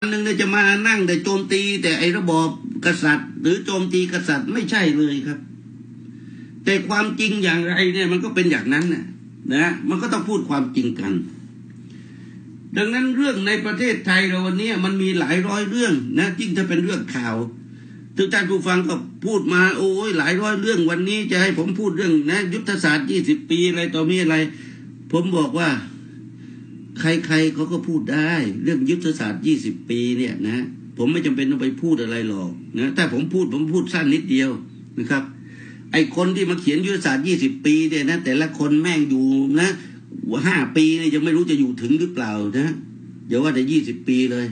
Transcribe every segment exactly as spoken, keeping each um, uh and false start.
หนึ่งเนี่ยจะมานั่งแต่โจมตีแต่ไอ้ระบอบกษัตริย์หรือโจมตีกษัตริย์ไม่ใช่เลยครับแต่ความจริงอย่างไรเนี่ยมันก็เป็นอย่างนั้นนะนะมันก็ต้องพูดความจริงกันดังนั้นเรื่องในประเทศไทยเราวันนี้มันมีหลายร้อยเรื่องนะยิ่งถ้าเป็นเรื่องข่าวทุกท่านผู้ฟังก็พูดมาโอ้ยหลายร้อยเรื่องวันนี้จะให้ผมพูดเรื่องนะยุทธศาสตร์ยี่สิบปีอะไรต่อมีอะไรผมบอกว่าใครๆเขาก็พูดได้เรื่องยุทธศาสตร์ยี่สิบปีเนี่ยนะผมไม่จำเป็นต้องไปพูดอะไรหรอกนะถ้าผมพูดผมพูดสั้นนิดเดียวนะครับไอ้คนที่มาเขียนยุทธศาสตร์ยี่สิบปีเนี่ยนะแต่ละคนแม่งอยู่นะห้าปีเนี่ยยังไม่รู้จะอยู่ถึงหรือเปล่านะเดี๋ยวว่าแต่ยี่สิบปีเลย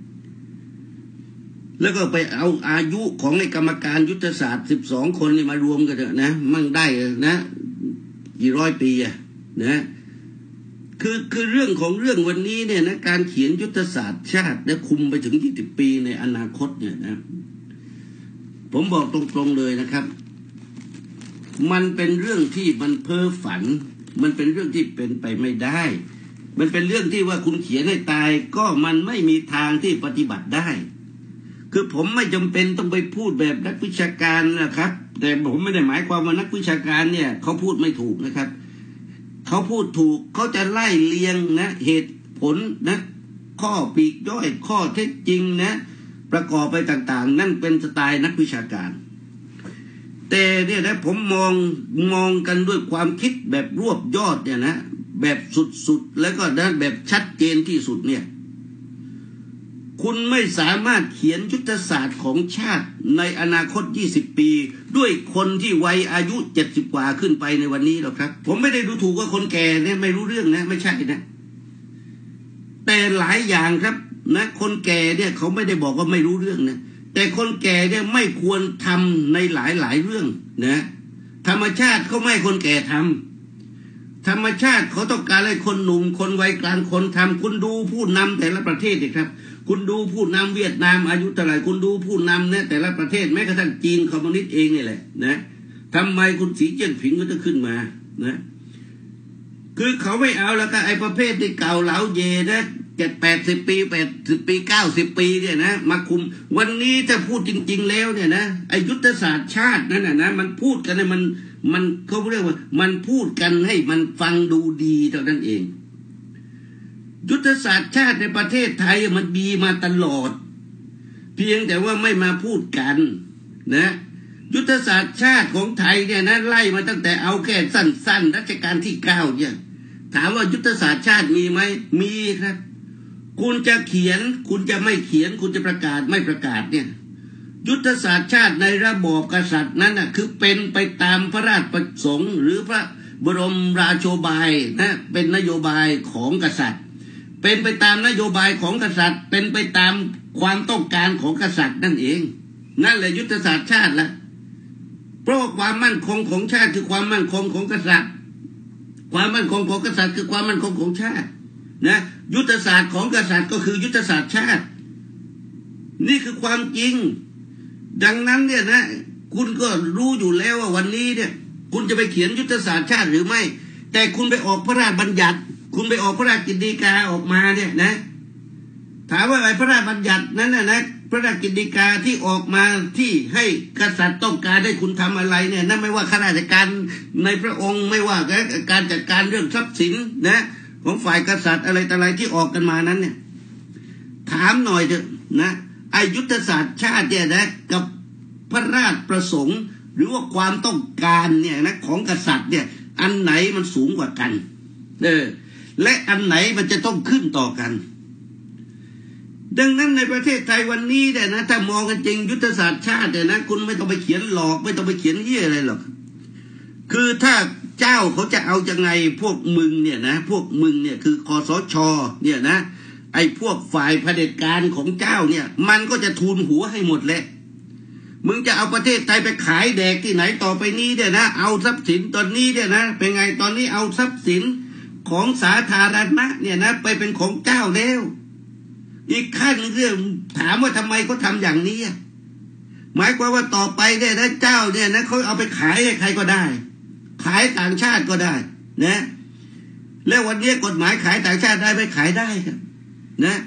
แล้วก็ไปเอาอายุของไอ้กรรมการยุทธศาสตร์สิบสองคนนี่มารวมกันเถอะนะมั่งได้นะกี่ร้อยปีอะนะคือคือเรื่องของเรื่องวันนี้เนี่ยนะการเขียนยุทธศาสตร์ชาติและคุมไปถึงยี่สิบปีในอนาคตเนี่ยนะผมบอกตรงๆเลยนะครับมันเป็นเรื่องที่มันเพ้อฝันมันเป็นเรื่องที่เป็นไปไม่ได้มันเป็นเรื่องที่ว่าคุณเขียนให้ตายก็มันไม่มีทางที่ปฏิบัติได้คือผมไม่จำเป็นต้องไปพูดแบบนักวิชาการนะครับแต่ผมไม่ได้หมายความว่านักวิชาการเนี่ยเขาพูดไม่ถูกนะครับเขาพูดถูกเขาจะไล่เลียงนะเหตุผลนะข้อปลีกย่อยข้อเท็จจริงนะประกอบไปต่างๆนั่นเป็นสไตล์นักวิชาการแต่เนี่ยนะผมมองมองกันด้วยความคิดแบบรวบยอดเนี่ยนะแบบสุดๆแล้วก็นะแบบชัดเจนที่สุดเนี่ยคุณไม่สามารถเขียนยุทธศาสตร์ของชาติในอนาคตยี่สิบปีด้วยคนที่วัยอายุเจ็ดสิบกว่าขึ้นไปในวันนี้หรอกครับผมไม่ได้ดูถูกว่าคนแก่เนี่ยไม่รู้เรื่องนะไม่ใช่นะแต่หลายอย่างครับนะคนแก่เนี่ยเขาไม่ได้บอกว่าไม่รู้เรื่องนะแต่คนแก่เนี่ยไม่ควรทำในหลายหลายเรื่องนะธรรมชาติเขาไม่ให้คนแก่ทำธรรมชาติเขาต้องการให้คนหนุ่มคนวัยกลางคนทำคุณดูผู้นำแต่ละประเทศดิครับคุณดูผู้นำเวียดนามอายุเท่าไหร่คุณดูผู้นำเนี่ยแต่ละประเทศแม้กระทั่งจีนคอมมิวนิสต์เองนี่แหละนะทำไมคุณสีเจิ้นผิงก็จะขึ้นมานะคือเขาไม่เอาแล้วก็ไอ้ประเภทที่เก่าเหลาเยนะเจ็ดแปดสิบปีแปดสิบปีเก้าสิบปีเนี่ยนะมาคุมวันนี้ถ้าพูดจริงๆแล้วเนี่ยนะไอ้ยุทธศาสตร์ชาตินั่นน่ะนะมันพูดกันเนี่ยมันมันเขาเรียกว่ามันพูดกันให้มันฟังดูดีเท่านั้นเองยุทธศาสตร์ชาติในประเทศไทยมันมีมาตลอดเพียงแต่ว่าไม่มาพูดกันนะยุทธศาสตร์ชาติของไทยเนี่ยนะไล่มาตั้งแต่เอาแค่สั้นๆรัชกาลที่เก้าเนี่ยถามว่ายุทธศาสตร์ชาติมีไหมมีครับคุณจะเขียนคุณจะไม่เขียนคุณจะประกาศไม่ประกาศเนี่ยยุทธศาสตร์ชาติในระบอบกษัตริย์นั้นน่ะคือเป็นไปตามพระราชประสงค์หรือพระบรมราโชบายนะเป็นนโยบายของกษัตริย์เป็นไปตามนโยบายของกษัตริย์เป็นไปตามความต้องการของกษัตริย์นั่นเองนั่นแหละยุทธศาสตร์ชาติละเพราะความมั่นคงของชาติคือความมั่นคงของกษัตริย์ความมั่นคงของกษัตริย์คือความมั่นคงของชาตินะยุทธศาสตร์ของกษัตริย์ก็คือยุทธศาสตร์ชาตินี่คือความจริงดังนั้นเนี่ยนะคุณก็รู้อยู่แล้วว่าวันนี้เนี่ยคุณจะไปเขียนยุทธศาสตร์ชาติหรือไม่แต่คุณไปออกพระราชบัญญัติคุณไปออกพระราชกฤษฎีกาออกมาเนี่ยนะถามว่าไอ้พระราชบัญญัตินั้นนะนะพระราชกฤษฎีกาที่ออกมาที่ให้กษัตริย์ต้องการให้คุณทำอะไรเนี่ยนั่นไม่ว่าข้าราชการในพระองค์ไม่ว่าการจัดการเรื่องทรัพย์สินนะของฝ่ายกษัตริย์อะไรต่ออะไรที่ออกกันมานั้นเนี่ยถามหน่อยเถอะนะอายุทธศาสตร์ชาติเนี่ยนะกับพระราชประสงค์หรือว่าความต้องการเนี่ยนะของกษัตริย์เนี่ยอันไหนมันสูงกว่ากันเออและอันไหนมันจะต้องขึ้นต่อกันดังนั้นในประเทศไทยวันนี้เนี่ยนะถ้ามองกันจริงยุทธศาสตร์ชาติเนี่ยนะคุณไม่ต้องไปเขียนหลอกไม่ต้องไปเขียนเหี้ยอะไรหรอกคือถ้าเจ้าเขาจะเอายังไงพวกมึงเนี่ยนะพวกมึงเนี่ยคือคสช.เนี่ยนะไอ้พวกฝ่ายเผด็จการของเจ้าเนี่ยมันก็จะทูลหัวให้หมดแหละมึงจะเอาประเทศไทยไปขายแดกที่ไหนต่อไปนี้เนี่ยนะเอาทรัพย์สินตอนนี้เนี่ยนะเป็นไงตอนนี้เอาทรัพย์สินของสาธารณะเนี่ยนะไปเป็นของเจ้าแล้วอีกขั้นเรื่องถามว่าทำไมเขาทำอย่างนี้หมายความว่าต่อไปเนี่ยนะเจ้าเนี่ยนะเขาเอาไปขายให้ใครก็ได้ขายต่างชาติก็ได้นะแล้ววันนี้กฎหมายขายต่างชาติได้ไม่ขายได้ครับนะ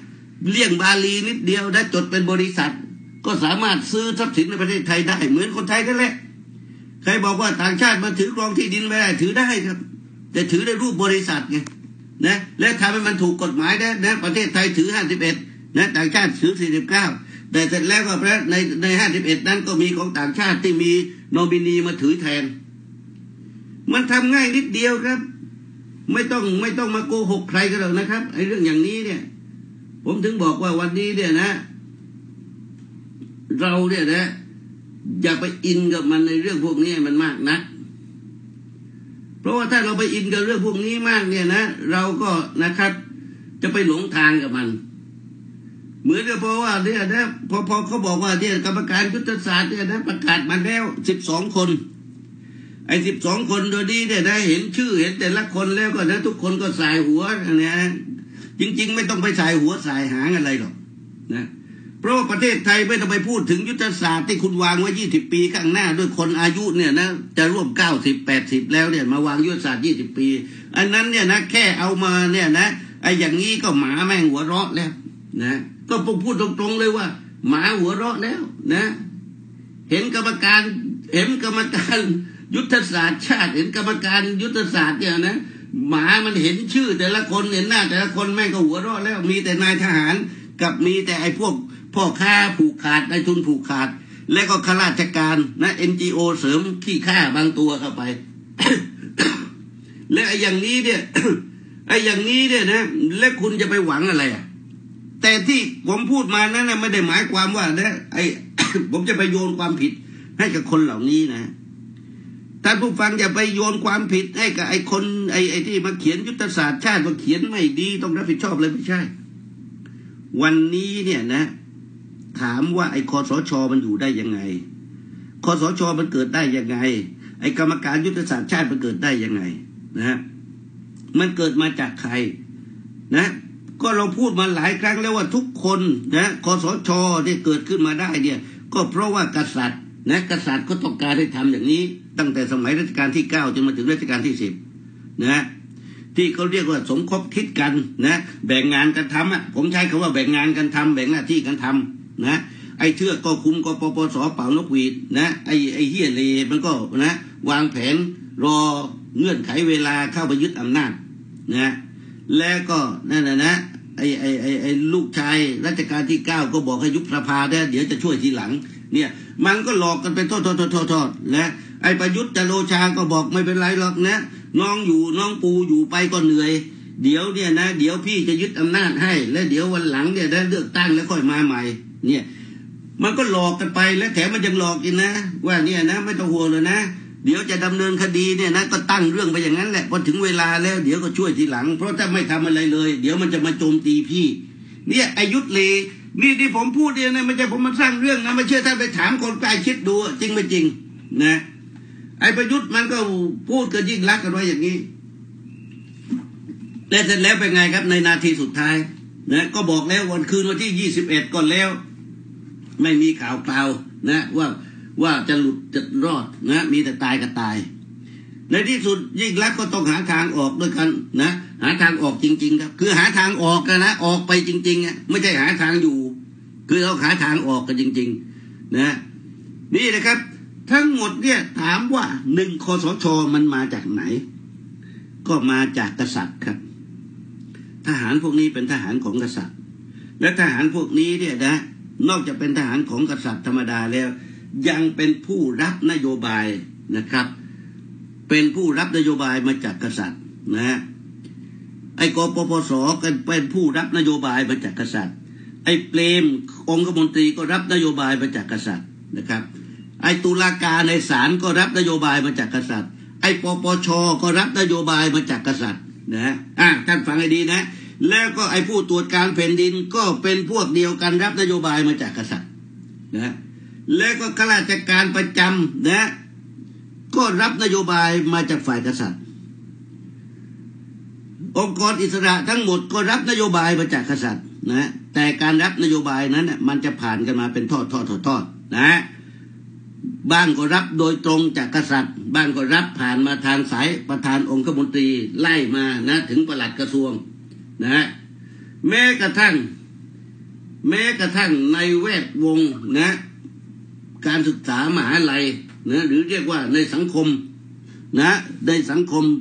เลี่ยงบาลีนิดเดียวได้จดเป็นบริษัทก็สามารถซื้อทรัพย์สินในประเทศไทยได้เหมือนคนไทยนั่นแหละใครบอกว่าต่างชาติมาถือครองที่ดินไม่ได้ถือได้ครับแต่ถือในรูปบริษัทไงนะและทำให้มันถูกกฎหมายนะนะประเทศไทยถือห้าสิบเอ็ดนะต่างชาติถือสี่สิบเก้าแต่เสร็จแล้วก็ในในห้าสิบเอ็ดนั้นก็มีของต่างชาติที่มีโนมินีมาถือแทนมันทำง่ายนิดเดียวครับไม่ต้องไม่ต้องมาโกหกใครกันหรอกนะครับไอ้เรื่องอย่างนี้เนี่ยผมถึงบอกว่าวันนี้เนี่ยนะเราเนี่ยนะอย่าไปอินกับมันในเรื่องพวกนี้มันมากนักเพราะว่าถ้าเราไปอินกับเรื่องพวกนี้มากเนี่ยนะเราก็นะครับจะไปหลงทางกับมันเหมือนกับเพราะว่าเนี่ยนะพอพอเขาบอกว่าเนี่ยกรรมการยุทธศาสตร์เนี่ยนะประกาศมาแล้วสิบสองคนไอ้สิบสองคนโดยนี้เนี่ยได้เห็นชื่อเห็นแต่ละคนแล้วก็นะทุกคนก็สายหัวเนี่ยจริงๆไม่ต้องไปสายหัวสายหางอะไรหรอกนะเพราะว่าประเทศไทยไม่ต้องไปพูดถึงยุทธศาสตร์ที่คุณวางไว้ยี่สิบปีข้างหน้าด้วยคนอายุเนี่ยนะจะร่วมเก้าสิบแปดสิบแล้วเนี่ยมาวางยุทธศาสตร์ยี่สิบปีอันนั้นเนี่ยนะแค่เอามาเนี่ยนะไอ้อย่างนี้ก็หมาแม่งหัวเราะแล้วนะก็พูดตรงๆเลยว่าหมาหัวเราะแล้วนะเห็นกรรมการเห็นกรรมการยุทธศาสตร์ชาติเห็นกรรมการยุทธศาสตร์เนี่ยนะหมามันเห็นชื่อแต่ละคนเห็นหน้าแต่ละคนแม่งก็หัวเราะแล้วมีแต่นายทหารกับมีแต่ไอ้พวกพ่อค้าผูกขาดนายทุนผูกขาดและก็ข้าราชการนะ เอ็น จี โอ เสริมขี้ข้าบางตัวเข้าไป และไอ้อย่างนี้เนี่ย ไอ้อย่างนี้เนี่ยนะแล้วคุณจะไปหวังอะไรอ่ะแต่ที่ผมพูดมานั้นนะไม่ได้หมายความว่านะไอ้ ผมจะไปโยนความผิดให้กับคนเหล่านี้นะท่านผู้ฟังอย่าไปโยนความผิดให้กับไอ้คนไอ้ไอ้ที่มาเขียนยุทธศาสตร์ชาติมาเขียนไม่ดีต้องรับผิดชอบเลยไม่ใช่วันนี้เนี่ยนะถามว่าไอ้คสช.มันอยู่ได้ยังไงคสช.มันเกิดได้ยังไงไอ้กรรมการยุทธศาสตร์ชาติมันเกิดได้ยังไงนะมันเกิดมาจากใครนะก็เราพูดมาหลายครั้งแล้วว่าทุกคนนะคสช.ที่เกิดขึ้นมาได้เนี่ยก็เพราะว่ากษัตริย์นะกษัตริย์ก็ต้องการให้ทำอย่างนี้ตั้งแต่สมัยรัชกาลที่เก้าจนมาถึงรัชกาลที่สิบนะที่เขาเรียกว่าสมคบคิดกันนะแบ่งงานกันทำอ่ะผมใช้คำว่าแบ่งงานกันทำแบ่งหน้าที่กันทำนะไอ้เทือกก็คุมกปปสเป่านกหวีดนะไอ้ไอ้เฮียเลมันก็นะวางแผนรอเงื่อนไขเวลาเข้าไปยึดอำนาจนะแล้วก็นั่นนะนะไอ้ไอ้ไอ้ไอ้ลูกชายรัชกาลที่เก้าก็บอกให้ยุบสภาได้เดี๋ยวจะช่วยทีหลังเนี่ยมันก็หลอกกันเป็นทอดทอดทอดทอดนะไอ้ประยุทธ์จันทร์โอชาก็บอกไม่เป็นไรหรอกนะน้องอยู่น้องปูอยู่ไปก็เหนื่อยเดี๋ยวเนี่ยนะเดี๋ยวพี่จะยึดอำนาจให้และเดี๋ยววันหลังเนี่ยได้เลือกตั้งแล้วค่อยมาใหม่เนี่ยมันก็หลอกกันไปและแถมมันยังหลอกอีกนะว่าเนี่ยนะไม่ต้องห่วงเลยนะเดี๋ยวจะดำเนินคดีเนี่ยนะก็ตั้งเรื่องไปอย่างนั้นแหละพอถึงเวลาแล้วเดี๋ยวก็ช่วยทีหลังเพราะถ้าไม่ทำอะไรเลยเดี๋ยวมันจะมาโจมตีพี่เนี่ยไอ้ยุทธเลนี่ที่ผมพูดเนี่ยนะไม่ใช่ผมมาสร้างเรื่องนะไม่เชื่อท่านไปถามคนใกล้ชิดดูจริงไม่จริงนะไอ้ประยุทธ์มันก็พูดกับยิ่งรักกันไว้อย่างนี้แต่เสร็จแล้วเป็นไงครับในนาทีสุดท้ายนะก็บอกแล้ววันคืนวันที่ยี่สิบเอ็ดก่อนแล้วไม่มีข่าวเปล่านะว่าว่าจะหลุดจะรอดนะมีแต่ตายกับตายในที่สุดยิ่งรักก็ต้องหาทางออกด้วยกันนะหาทางออกจริงๆครับคือหาทางออกกันนะออกไปจริงๆอ่ะไม่ใช่หาทางอยู่คือเราหาทางออกกันจริงๆนะนี่นะครับทั้งหมดเนี่ยถามว่าหนึ่งคสช.มันมาจากไหนก็มาจากกษัตริย์ครับทหารพวกนี้เป็นทหารของกษัตริย์และทหารพวกนี้เนี่ยนะนอกจากเป็นทหารของกษัตริย์ธรรมดาแล้วยังเป็นผู้รับนโยบายนะครับเป็นผู้รับนโยบายมาจากกษัตริย์นะไอ้กปปสก็เป็นผู้รับนโยบายมาจากกษัตริย์ไอ้เปรมองคมนตรีก็รับนโยบายมาจากกษัตริย์นะครับไอ้ตุลาการในศาลก็รับนโยบายมาจากกษัตริย์ไอ้ปปชก็รับนโยบายมาจากกษัตริย์นะอ่ะท่านฟังให้ดีนะแล้วก็ไอ้ผู้ตรวจการแผ่นดินก็เป็นพวกเดียวกันรับนโยบายมาจากกษัตริย์นะแล้วก็ข้าราชการประจำนะก็รับนโยบายมาจากฝ่ายกษัตริย์องค์กรอิสระทั้งหมดก็รับนโยบายมาจากกษัตริย์นะแต่การรับนโยบายนั้นมันจะผ่านกันมาเป็นทอดทอดทอดทอดนะบ้างก็รับโดยตรงจากกษัตริย์บ้างก็รับผ่านมาทางสายประธานองคมนตรีไล่มานะถึงปลัดกระทรวงนะแม้กระทั่งแม้กระทั่งในแวดวงนะการศึกษามหาลัยนะหรือเรียกว่าในสังคมนะในสังคม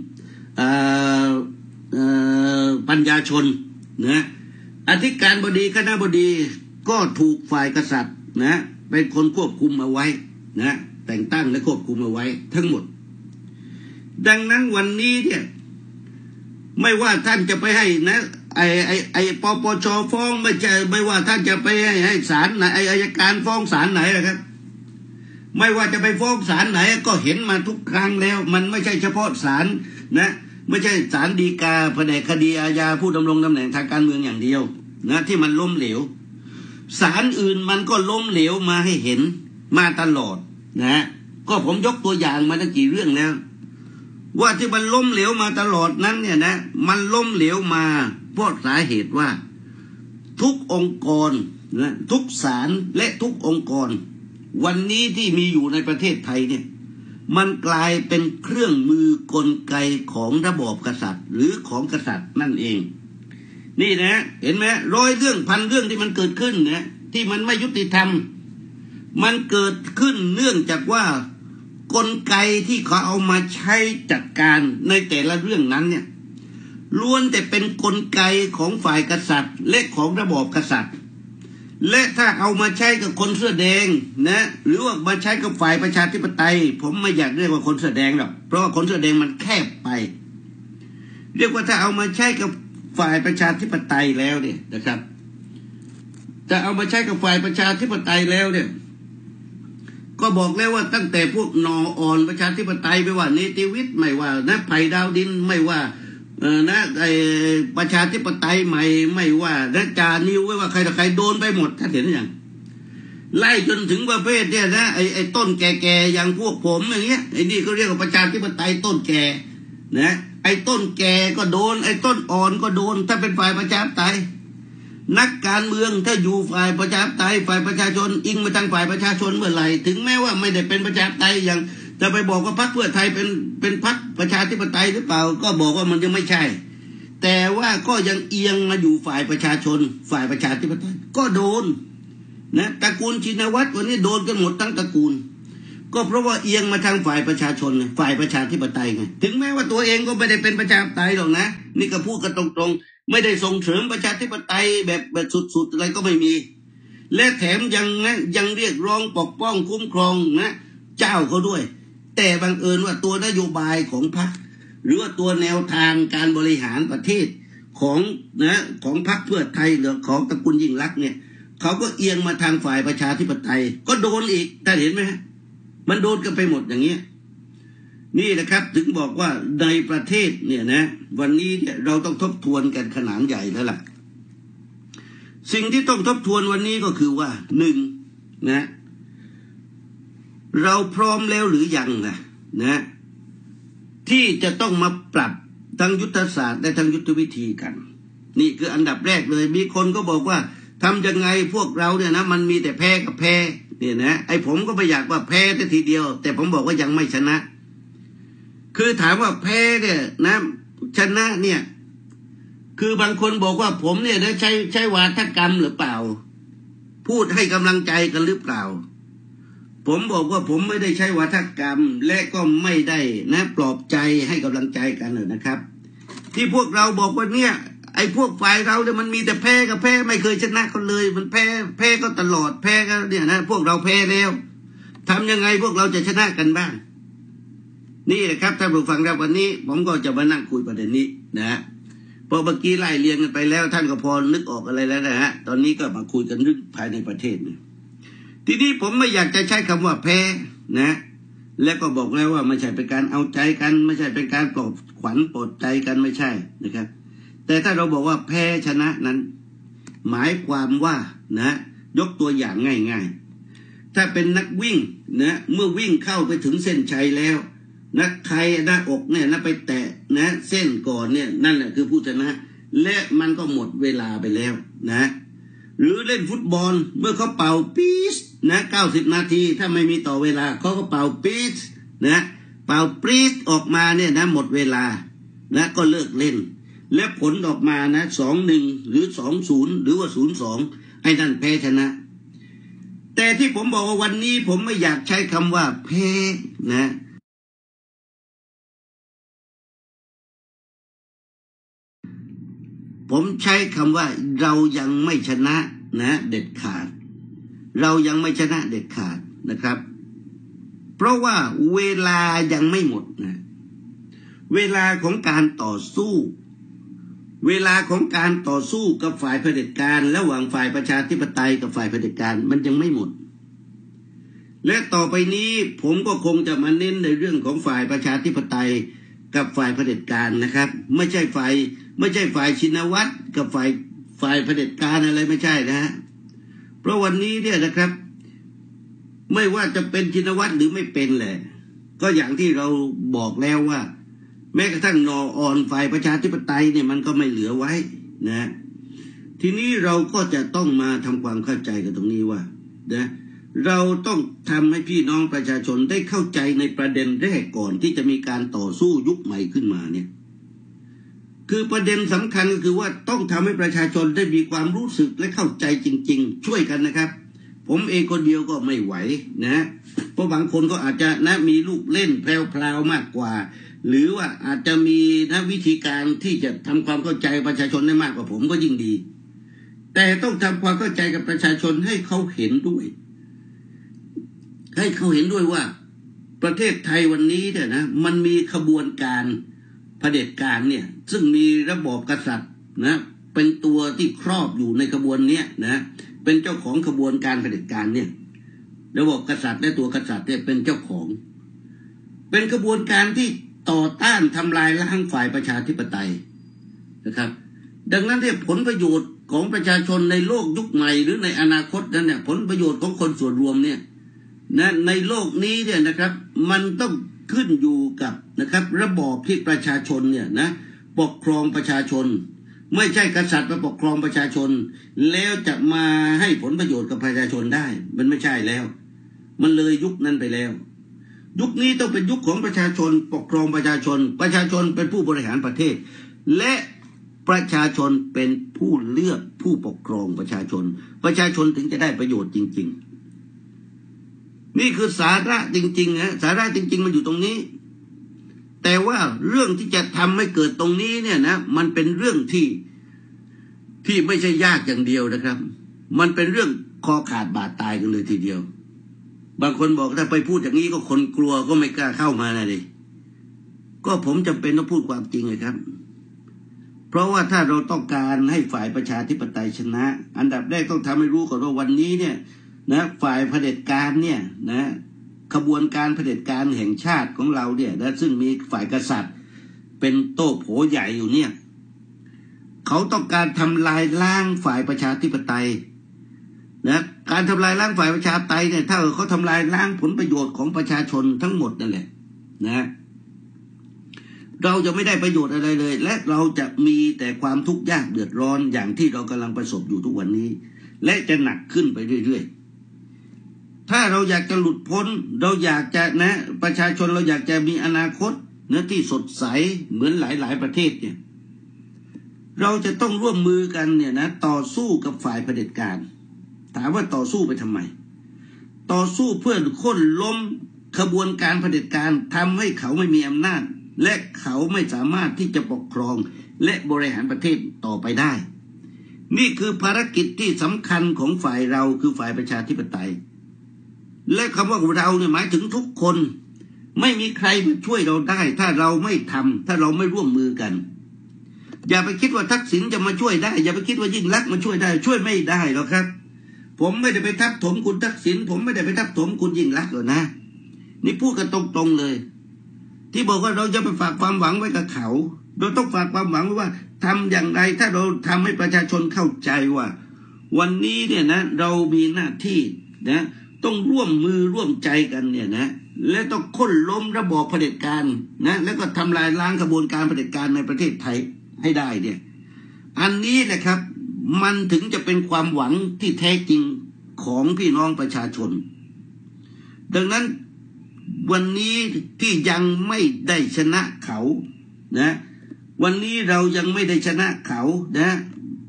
ปัญญาชนนะอธิการบดีคณบดีก็ถูกฝ่ายกษัตริย์นะเป็นคนควบคุมเอาไว้นะแต่งตั้งและควบคุมเอาไว้ทั้งหมดดังนั้นวันนี้เนี่ยไม่ว่าท่านจะไปให้นะไอไอไอปปชฟ้องไม่ใช่ไม่ว่าท่านจะไปให้ให้ศาลไหนไออัยการฟ้องศาลไหนนะครับไม่ว่าจะไปฟ้องศาลไหนก็เห็นมาทุกครั้งแล้วมันไม่ใช่เฉพาะศาลนะไม่ใช่ศาลฎีกาแผนกคดีอาญาผู้ดำรงตำแหน่งทางการเมืองอย่างเดียวนะที่มันล้มเหลวศาลอื่นมันก็ล้มเหลวมาให้เห็นมาตลอดนะก็ผมยกตัวอย่างมาตั้งกี่เรื่องแล้วว่าที่มันล้มเหลวมาตลอดนั้นเนี่ยนะมันล้มเหลวมาเพราะสาเหตุว่าทุกองค์กรนะทุกศาลและทุกองค์กรวันนี้ที่มีอยู่ในประเทศไทยเนี่ยมันกลายเป็นเครื่องมือกลไกของระบอบกษัตริย์หรือของกษัตริย์นั่นเองนี่นะเห็นไหมร้อยเรื่องพันเรื่องที่มันเกิดขึ้นเนี่ยที่มันไม่ยุติธรรมมันเกิดขึ้นเนื่องจากว่ากลไกที่เขาเอามาใช้จัดการในแต่ละเรื่องนั้นเนี่ยล้วนแต่เป็นกลไกของฝ่ายกษัตริย์และของระบอบกษัตริย์และถ้าเอามาใช้กับคนเสื้อแดงนะหรือว่ามาใช้กับฝ่ายประชาธิปไตยผมไม่อยากเรียกว่าคนเสื้อแดงหรอกเพราะว่าคนเสื้อแดงมันแคบไปเรียกว่าถ้าเอามาใช้กับฝ่ายประชาธิปไตยแล้วเนี่ยนะครับจะเอามาใช้กับฝ่ายประชาธิปไตยแล้วเนี่ยก็บอกแล้วว่าตั้งแต่พวกนออ่อนประชาธิปไตยไม่ว่าเนติวิทย์ไม่ว่านะไผ่ดาวดินไม่ว่าเออนะไอประชาธิปไตยใหม่ไม่ว่านะจานิวไม่ว่าใครต่อใครโดนไปหมดท่านเห็นหรือยังไล่จนถึงประเภทเนี่ยนะไอไอต้นแก่ๆอย่างพวกผมอย่างเงี้ยไอนี่ก็เรียกว่าประชาธิปไตยต้นแก่นะไอต้นแก่ก็โดนไอต้นอ่อนก็โดนถ้าเป็นฝ่ายประชาธิปไตยนักการเมืองถ้าอยู่ฝ่ายประชาธิปไตยฝ่ายประชาชนอิงมาทางฝ่ายประชาชนเมื่อไหร่ถึงแม้ว่าไม่ได้เป็นประชาธิปไตยอย่างจะไปบอกว่าพรรคเพื่อไทยเป็นเป็นพรรคประชาธิปไตยหรือเปล่าก็บอกว่ามันยังไม่ใช่แต่ว่าก็ยังเอียงมาอยู่ฝ่ายประชาชนฝ่ายประชาธิปไตยก็โดนนะตระกูลชินวัตรวันนี้โดนกันหมดทั้งตระกูลก็เพราะว่าเอียงมาทางฝ่ายประชาชนฝ่ายประชาธิปไตยไงถึงแม้ว่าตัวเองก็ไม่ได้เป็นประชาธิปไตยหรอกนะนี่ก็พูดกันตรงๆไม่ได้ส่งเสริมประชาธิปไตยแบบแบบสุดๆอะไรก็ไม่มีและแถมยังนะยังเรียกร้องปกป้องคุ้มครองนะเจ้าเขาด้วยแต่บังเอิญว่าตัวนโยบายของพรรคหรือว่าตัวแนวทางการบริหารประเทศของนะของพรรคเพื่อไทยหรือของตระกูลยิ่งลักษณ์เนี่ยเขาก็เอียงมาทางฝ่ายประชาธิปไตยก็โดนอีกท่านเห็นไหมมันโดนกันไปหมดอย่างนี้นี่นะครับถึงบอกว่าในประเทศเนี่ยนะวันนี้เนี่ยเราต้องทบทวนกันขนาดใหญ่แล้วล่ะสิ่งที่ต้องทบทวนวันนี้ก็คือว่าหนึ่งนะเราพร้อมแล้วหรือยังนะนะที่จะต้องมาปรับทั้งยุทธศาสตร์และทั้งยุทธวิธีกันนี่คืออันดับแรกเลยมีคนก็บอกว่าทำยังไงพวกเราเนี่ยนะมันมีแต่แพ้กับแพ้เนี่ยนะไอ้ผมก็ไม่อยากว่าแพ้แต่ทีเดียวแต่ผมบอกว่ายังไม่ชนะคือถามว่าแพ้เนี่ยนะชนะเนี่ยคือบางคนบอกว่าผมเนี่ยได้ใช้ใช้วาทกรรมหรือเปล่าพูดให้กำลังใจกันหรือเปล่าผมบอกว่าผมไม่ได้ใช้วาทกรรมและก็ไม่ได้นะปลอบใจให้กำลังใจกันเลยนะครับที่พวกเราบอกว่าเนี่ยไอ้พวกฝ่ายเราเนี่ยมันมีแต่แพ้กับแพ้ไม่เคยชนะกันเลยมันแพ้แพ้ก็ตลอดแพ้ก็เนี่ยนะพวกเราแพ้แล้วทำยังไงพวกเราจะชนะกันบ้างนี่แหละครับท่านผู้ฟังครับวันนี้ผมก็จะมานั่งคุยประเด็นนี้นะฮะพอเมื่อกี้ไล่เรียงกันไปแล้วท่านก็พอนึกออกอะไรแล้วนะฮะตอนนี้ก็มาคุยกันเรื่องภายในประเทศทีนี้ผมไม่อยากจะใช้คำว่าแพ้นะและก็บอกแล้วว่าไม่ใช่เป็นการเอาใจกันไม่ใช่เป็นการปลอบขวัญปลอบใจกันไม่ใช่นะครับแต่ถ้าเราบอกว่าแพ้ชนะนั้นหมายความว่านะยกตัวอย่างง่ายๆถ้าเป็นนักวิ่งนะเมื่อวิ่งเข้าไปถึงเส้นชัยแล้วนักใครหน้าอกเนี่ยนะไปแตะนะเส้นก่อนเนี่ยนั่นแหละคือผู้ชนะและมันก็หมดเวลาไปแล้วนะหรือเล่นฟุตบอลเมื่อเขาเป่าปี๊ดนะเก้าสิบนาทีถ้าไม่มีต่อเวลาเขาก็เป่าปี๊ดนะเป่าปี๊ดออกมาเนี่ยนะหมดเวลานะก็เลิกเล่นและผลออกมานะสองหนึ่งหรือสองศูนย์หรือว่าศูนย์สองไอ้นั่นแพ้ชนะแต่ที่ผมบอกว่าวันนี้ผมไม่อยากใช้คำว่าแพ้นะผมใช้คำว่าเรายังไม่ชนะนะเด็ดขาดเรายังไม่ชนะเด็ดขาดนะครับเพราะว่าเวลายังไม่หมดนะเวลาของการต่อสู้เวลาของการต่อสู้กับฝ่ายเผด็จการระหว่างฝ่ายประชาธิปไตยกับฝ่ายเผด็จการมันยังไม่หมดและต่อไปนี้ผมก็คงจะมาเน้นในเรื่องของฝ่ายประชาธิปไตยกับฝ่ายเผด็จการนะครับไม่ใช่ฝ่ายไม่ใช่ฝ่ายชินวัตรกับฝ่ายฝ่ายเผด็จการอะไรไม่ใช่นะฮะเพราะวันนี้เนี่ยนะครับไม่ว่าจะเป็นชินวัตรหรือไม่เป็นแหละก็อย่างที่เราบอกแล้วว่าแม้กระทั่งนออ่อนฝ่ายประชาธิปไตยเนี่ยมันก็ไม่เหลือไว้นะทีนี้เราก็จะต้องมาทำความเข้าใจกันตรงนี้ว่านะเราต้องทำให้พี่น้องประชาชนได้เข้าใจในประเด็นแรกก่อนที่จะมีการต่อสู้ยุคใหม่ขึ้นมาเนี่ยคือประเด็นสำคัญก็คือว่าต้องทำให้ประชาชนได้มีความรู้สึกและเข้าใจจริงๆช่วยกันนะครับผมเองคนเดียวก็ไม่ไหวนะเพราะบางคนก็อาจจะนะมีลูกเล่นแพรวๆมากกว่าหรือว่าอาจจะมีนะวิธีการที่จะทำความเข้าใจประชาชนได้มากกว่าผมก็ยิ่งดีแต่ต้องทำความเข้าใจกับประชาชนให้เขาเห็นด้วยให้เขาเห็นด้วยว่าประเทศไทยวันนี้เนี่ยนะมันมีขบวนการเผด็จการเนี่ยซึ่งมีระบอบกษัตริย์นะเป็นตัวที่ครอบอยู่ในขบวนเนี้ยนะเป็นเจ้าของขบวนการเผด็จการเนี่ยระบบกษัตริย์และตัวกษัตริย์เนี่ยเป็นเจ้าของเป็นขบวนการที่ต่อต้านทำลายล้างฝ่ายประชาธิปไตยนะครับดังนั้นเนี่ยผลประโยชน์ของประชาชนในโลกยุคใหม่หรือในอนาคตนั้นเนี่ยผลประโยชน์ของคนส่วนรวมเนี่ยนะในโลกนี้เนี่ยนะครับมันต้องขึ้นอยู่กับนะครับระบอบที่ประชาชนเนี่ยนะปกครองประชาชนไม่ใช่กษัตริย์มาปกครองประชาชนแล้วจะมาให้ผลประโยชน์กับประชาชนได้มันไม่ใช่แล้วมันเลยยุคนั้นไปแล้วยุคนี้ต้องเป็นยุคของประชาชนปกครองประชาชนประชาชนเป็นผู้บริหารประเทศและประชาชนเป็นผู้เลือกผู้ปกครองประชาชนประชาชนถึงจะได้ประโยชน์จริงๆนี่คือสาระจริงๆนะสาระจริงๆมันอยู่ตรงนี้แต่ว่าเรื่องที่จะทำให้เกิดตรงนี้เนี่ยนะมันเป็นเรื่องที่ที่ไม่ใช่ยากอย่างเดียวนะครับมันเป็นเรื่องคอขาดบาดตายกันเลยทีเดียวบางคนบอกถ้าไปพูดอย่างนี้ก็คนกลัวก็ไม่กล้าเข้ามานะดิก็ผมจำเป็นต้องพูดความจริงเลยครับเพราะว่าถ้าเราต้องการให้ฝ่ายประชาธิปไตยชนะอันดับแรกต้องทำให้รู้ก่อนว่าวันนี้เนี่ยนะฝ่ายเผด็จการเนี่ยนะขบวนการเผด็จการแห่งชาติของเราเนี่ยนะซึ่งมีฝ่ายกษัตริย์เป็นโต้โผใหญ่อยู่เนี่ยเขาต้องการทำลายล้างฝ่ายประชาธิปไตยนะการทำลายล้างฝ่ายประชาธิปไตยเนี่ยถ้าเขาทำลายล้างผลประโยชน์ของประชาชนทั้งหมดนั่นแหละนะเราจะไม่ได้ประโยชน์อะไรเลยและเราจะมีแต่ความทุกข์ยากเดือดร้อนอย่างที่เรากำลังประสบอยู่ทุกวันนี้และจะหนักขึ้นไปเรื่อยๆถ้าเราอยากจะหลุดพ้นเราอยากจะนะประชาชนเราอยากจะมีอนาคตนะที่สดใสเหมือนหลายๆประเทศเนี่ยเราจะต้องร่วมมือกันเนี่ยนะต่อสู้กับฝ่ายเผด็จการถามว่าต่อสู้ไปทำไมต่อสู้เพื่อโค่นล้มขบวนการเผด็จการทำให้เขาไม่มีอำนาจและเขาไม่สามารถที่จะปกครองและบริหารประเทศต่อไปได้นี่คือภารกิจที่สำคัญของฝ่ายเราคือฝ่ายประชาธิปไตยและคำว่าเราเนี่ยหมายถึงทุกคนไม่มีใครมาช่วยเราได้ถ้าเราไม่ทำถ้าเราไม่ร่วมมือกันอย่าไปคิดว่าทักษิณจะมาช่วยได้อย่าไปคิดว่ายิ่งลักษณ์มาช่วยได้ช่วยไม่ได้หรอกครับผมไม่ได้ไปทับถมคุณทักษิณผมไม่ได้ไปทับถมคุณยิ่งลักษณ์หรอกนะนี่พูดกันตรงๆเลยที่บอกว่าเราจะไปฝากความหวังไว้กับเขาเราต้องฝากความหวังไว้ว่าทำอย่างไรถ้าเราทำให้ประชาชนเข้าใจว่าวันนี้เนี่ยนะเรามีหน้าที่นะต้องร่วมมือร่วมใจกันเนี่ยนะและต้องค้นล้มระบอบเผด็จการนะแล้วก็ทำลายล้างกระบวนการเผด็จการในประเทศไทยให้ได้เนี่ยอันนี้แหละครับมันถึงจะเป็นความหวังที่แท้จริงของพี่น้องประชาชนดังนั้นวันนี้ที่ยังไม่ได้ชนะเขานะวันนี้เรายังไม่ได้ชนะเขานะ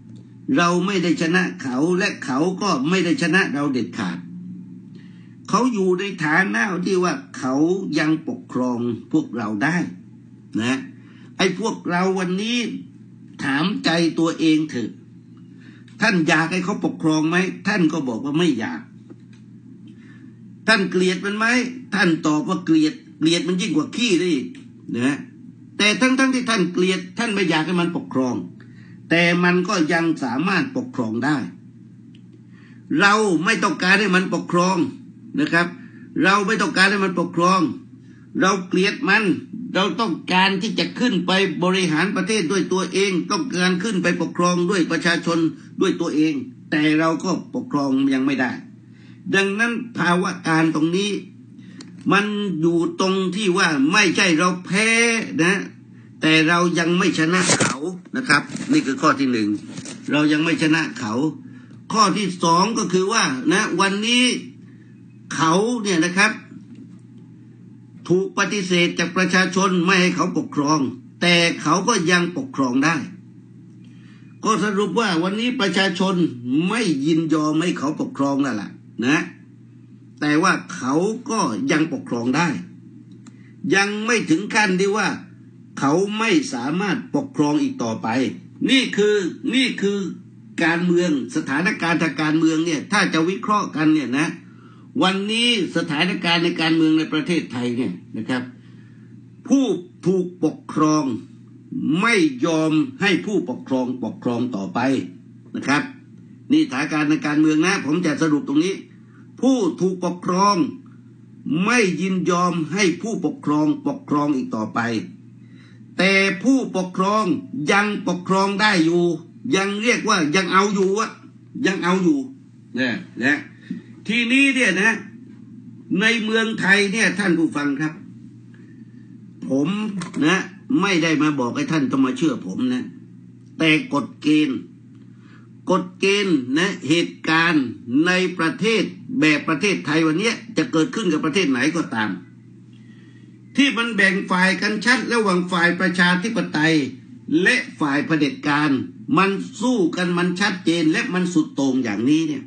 เราไม่ได้ชนะเขาและเขาก็ไม่ได้ชนะเราเด็ดขาดเขาอยู่ในฐานะที่ว่าเขายังปกครองพวกเราได้นะไอ้พวกเราวันนี้ถามใจตัวเองเถอะท่านอยากให้เขาปกครองไหมท่านก็บอกว่าไม่อยากท่านเกลียดมันไหมท่านตอบว่าเกลียดเกลียดมันยิ่งกว่าขี้เลยอีกนะแต่ทั้งๆ ท, ที่ท่านเกลียดท่านไม่อยากให้มันปกครองแต่มันก็ยังสามารถปกครองได้เราไม่ต้องการให้มันปกครองนะครับเราไม่ต้องการให้มันปกครองเราเกลียดมันเราต้องการที่จะขึ้นไปบริหารประเทศด้วยตัวเองต้องการขึ้นไปปกครองด้วยประชาชนด้วยตัวเองแต่เราก็ปกครองยังไม่ได้ดังนั้นภาวะการตรงนี้มันอยู่ตรงที่ว่าไม่ใช่เราแพ้นะแต่เรายังไม่ชนะเขานะครับนี่คือข้อที่หนึ่งเรายังไม่ชนะเขาข้อที่สองก็คือว่านะวันนี้เขาเนี่ยนะครับถูกปฏิเสธจากประชาชนไม่ให้เขาปกครองแต่เขาก็ยังปกครองได้ก็สรุปว่าวันนี้ประชาชนไม่ยินยอมให้เขาปกครองนั่นแหละนะแต่ว่าเขาก็ยังปกครองได้ยังไม่ถึงขั้นที่ว่าเขาไม่สามารถปกครองอีกต่อไปนี่คือนี่คือการเมืองสถานการณ์ทางการเมืองเนี่ยถ้าจะวิเคราะห์กันเนี่ยนะวันนี้สถานการณ์ในการเมืองในประเทศไทยเนี่ยนะครับผู้ถูกปกครองไม่ยอมให้ผู้ปกครองปกครองต่อไปนะครับนี่สถานการณ์ในการเมืองนะผมจะสรุปตรงนี้ผู้ถูกปกครองไม่ยินยอมให้ผู้ปกครองปกครองอีกต่อไปแต่ผู้ปกครองยังปกครองได้อยู่ยังเรียกว่ายังเอาอยู่อะยังเอาอยู่เนี่ยนะทีนี้เนี่ยนะในเมืองไทยเนี่ยท่านผู้ฟังครับผมนะไม่ได้มาบอกให้ท่านต้องมาเชื่อผมนะแต่กฎเกณฑ์กฎเกณฑ์นะเหตุการณ์ในประเทศแบบประเทศไทยวันนี้จะเกิดขึ้นกับประเทศไหนก็ตามที่มันแบ่งฝ่ายกันชัดระหว่างฝ่ายประชาธิปไตยและฝ่ายเผด็จการมันสู้กันมันชัดเจนและมันสุดโต่งอย่างนี้เนี่ย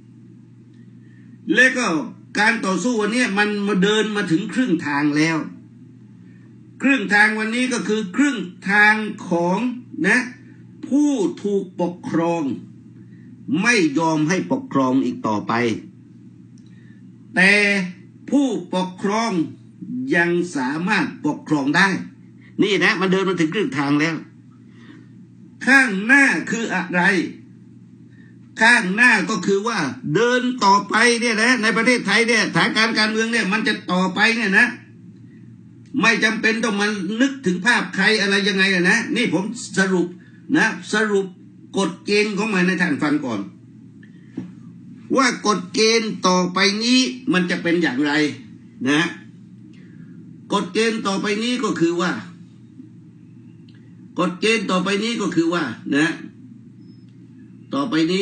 และก็การต่อสู้วันนี้มันมาเดินมาถึงครึ่งทางแล้วครึ่งทางวันนี้ก็คือครึ่งทางของนะผู้ถูกปกครองไม่ยอมให้ปกครองอีกต่อไปแต่ผู้ปกครองยังสามารถปกครองได้นี่นะมันเดินมาถึงครึ่งทางแล้วข้างหน้าคืออะไรข้างหน้าก็คือว่าเดินต่อไปเนี่ยนะในประเทศไทยเนี่ยสถานการณ์การเมืองเนี่ยมันจะต่อไปเนี่ยนะไม่จำเป็นต้องมานึกถึงภาพใครอะไรยังไงนะนี่ผมสรุปนะสรุปกฎเกณฑ์ของมันให้ท่านฟังก่อนว่ากฎเกณฑ์ต่อไปนี้มันจะเป็นอย่างไรนะกฎเกณฑ์ต่อไปนี้ก็คือว่ากฎเกณฑ์ต่อไปนี้ก็คือว่านะต่อไปนี้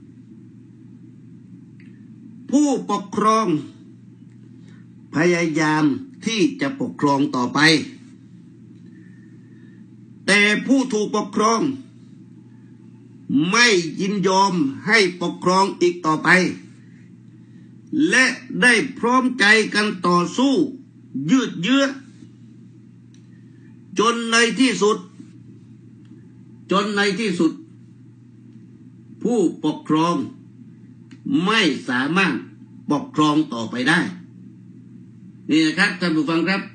ผู้ปกครองพยายามที่จะปกครองต่อไปแต่ผู้ถูกปกครองไม่ยินยอมให้ปกครองอีกต่อไปและได้พร้อมใจกันต่อสู้ยืดเยื้อจนในที่สุดจนในที่สุดผู้ปกครองไม่สามารถปกครองต่อไปได้นี่นะครับท่านผู้ฟังครับ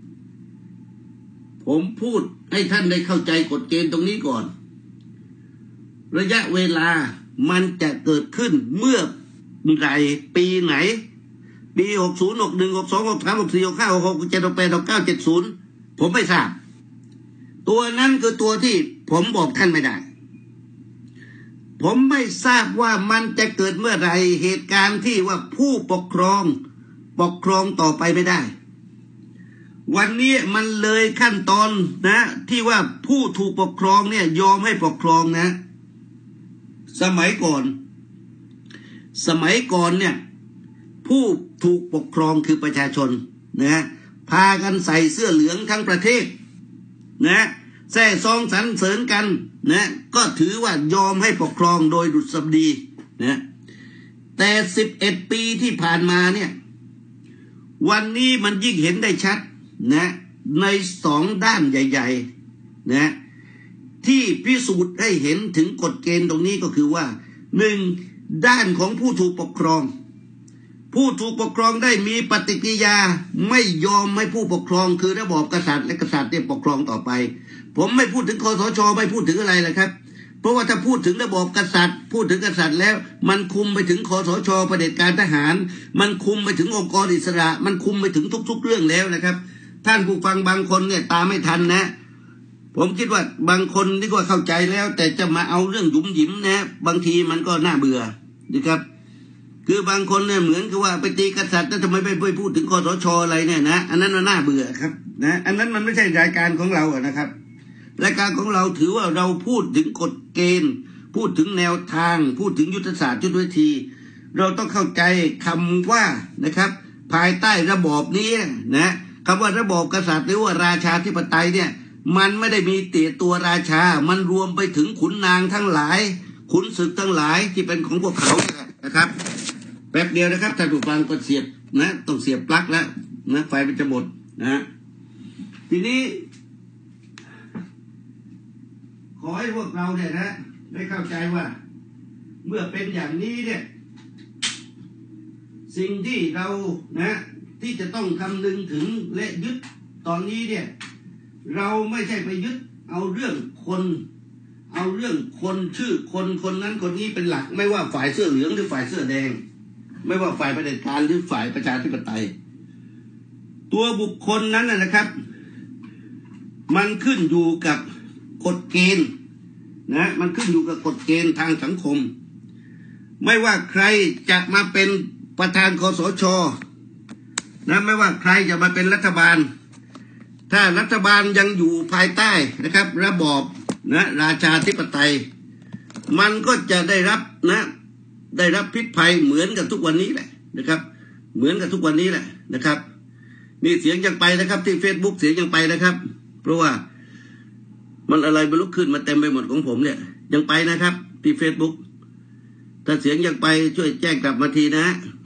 ผมพูดให้ท่านได้เข้าใจกฎเกณฑ์ตรงนี้ก่อนระยะเวลามันจะเกิดขึ้นเมื่อไหร่ปีไหนปีหกศูนย์ หกหนึ่ง หกสอง หกสาม หกสี่ หกห้า หกหก หกเจ็ด หกแปด หกเก้า เจ็ดศูนย์ผมไม่ทราบตัวนั้นคือตัวที่ผมบอกท่านไม่ได้ผมไม่ทราบว่ามันจะเกิดเมื่อไหร่เหตุการณ์ที่ว่าผู้ปกครองปกครองต่อไปไม่ได้วันนี้มันเลยขั้นตอนนะที่ว่าผู้ถูกปกครองเนี่ยยอมให้ปกครองนะสมัยก่อนสมัยก่อนเนี่ยผู้ถูกปกครองคือประชาชนนะพากันใส่เสื้อเหลืองทั้งประเทศนะแท้ซองสรรเสริญกันนะก็ถือว่ายอมให้ปกครองโดยดุษฎีนะแต่สิบเอ็ดปีที่ผ่านมาเนี่ยวันนี้มันยิ่งเห็นได้ชัดนะในสองด้านใหญ่ๆนะที่พิสูจน์ให้เห็นถึงกฎเกณฑ์ตรงนี้ก็คือว่าหนึ่งด้านของผู้ถูกปกครองผู้ถูกปกครองได้มีปฏิกิริยาไม่ยอมให้ผู้ปกครองคือระบอบกษัตริย์และกษัตริย์เนี่ยปกครองต่อไปผมไม่พูดถึงคสช.ไม่พูดถึงอะไรเลยครับเพราะว่าถ้าพูดถึงระบอบกษัตริย์พูดถึงกษัตริย์แล้วมันคุมไปถึงคสช.เผด็จการทหารมันคุมไปถึงองค์กรอิสระมันคุมไปถึงทุกๆเรื่องแล้วนะครับท่านผู้ฟังบางคนเนี่ยตามไม่ทันนะผมคิดว่าบางคนนี่ก็เข้าใจแล้วแต่จะมาเอาเรื่องหยุมหยิมนะบางทีมันก็น่าเบื่อนะครับคือบางคนเนี่ยเหมือนกับว่าไปตีกษัตริย์แล้วทำไมไม่ไปพูดถึงคสช.อะไรเนี่ยนะอันนั้นมันน่าเบื่อครับนะอันนั้นมันไม่ใช่รายการของเราอะนะครับรายการของเราถือว่าเราพูดถึงกฎเกณฑ์พูดถึงแนวทางพูดถึงยุทธศาสตร์ยุทธวิธีเราต้องเข้าใจคำว่านะครับภายใต้ระบอบนี้นะคำว่าระบอบกษัตริย์หรือว่าราชาธิปไตยเนี่ยมันไม่ได้มีแต่ตัวราชามันรวมไปถึงขุนนางทั้งหลายขุนศึกทั้งหลายที่เป็นของพวกเขาเนี่ยนะครับแป๊บเดียวนะครับท่านผู้ฟังก็เสียบนะต้องเสียบปลั๊กแล้วนะไฟมันจะหมดนะทีนี้ขอให้พวกเราเนี่ยนะได้เข้าใจว่าเมื่อเป็นอย่างนี้เนี่ยสิ่งที่เรานะที่จะต้องคำนึงถึงและยึดตอนนี้เนี่ยเราไม่ใช่ไปยึดเอาเรื่องคนเอาเรื่องคนชื่อคนคนนั้นคนนี้เป็นหลักไม่ว่าฝ่ายเสื้อเหลืองหรือฝ่ายเสื้อแดงไม่ว่าฝ่ายเผด็จการหรือฝ่ายประชาธิปไตยตัวบุคคลนั้นนะครับมันขึ้นอยู่กับกฎเกณฑ์นะมันขึ้นอยู่กับกฎเกณฑ์ทางสังคมไม่ว่าใครจะมาเป็นประธานคสช.นะไม่ว่าใครจะมาเป็นรัฐบาลถ้ารัฐบาลยังอยู่ภายใต้นะครับระบอบนะราชาธิปไตยมันก็จะได้รับนะได้รับพิษภัยเหมือนกับทุกวันนี้แหละนะครับเหมือนกับทุกวันนี้แหละนะครับนี่เสียงยังไปนะครับที่ Facebook เสียงยังไปนะครับเพราะว่ามันอะไรไม่ลุกขึ้นมาเต็มไปหมดของผมเนี่ยยังไปนะครับที่ Facebook ถ้าเสียงยังไปช่วยแจ้งกลับมาทีนะ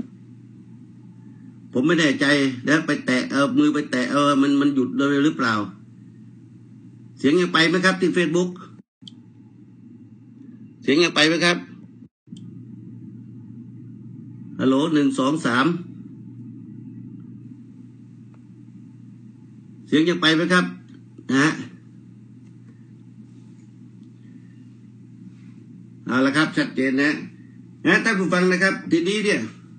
ผมไม่แน่ใจแล้วไปแตะเอามือไปแตะเออมันมันหยุดเลยหรือเปล่าเสียงยังไปไหมครับที่ Facebook เสียงยังไปไหมครับฮัลโหลหนึ่งสองสามเสียงยังไปไหมครับนะฮะเอาละครับชัดเจนนะนะท่านผู้ฟังนะครับทีนี้เนี่ย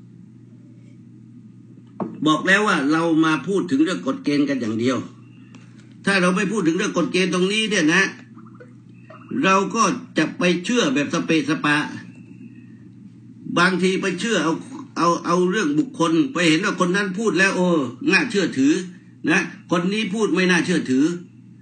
บอกแล้วว่าเรามาพูดถึงเรื่องกฎเกณฑ์กันอย่างเดียวถ้าเราไม่พูดถึงเรื่องกฎเกณฑ์ตรงนี้เนี่ยนะเราก็จะไปเชื่อแบบสเปะสปะบางทีไปเชื่อเอาเอาเอาเรื่องบุคคลไปเห็นว่าคนนั้นพูดแล้วโอ้น่าเชื่อถือนะคนนี้พูดไม่น่าเชื่อถือ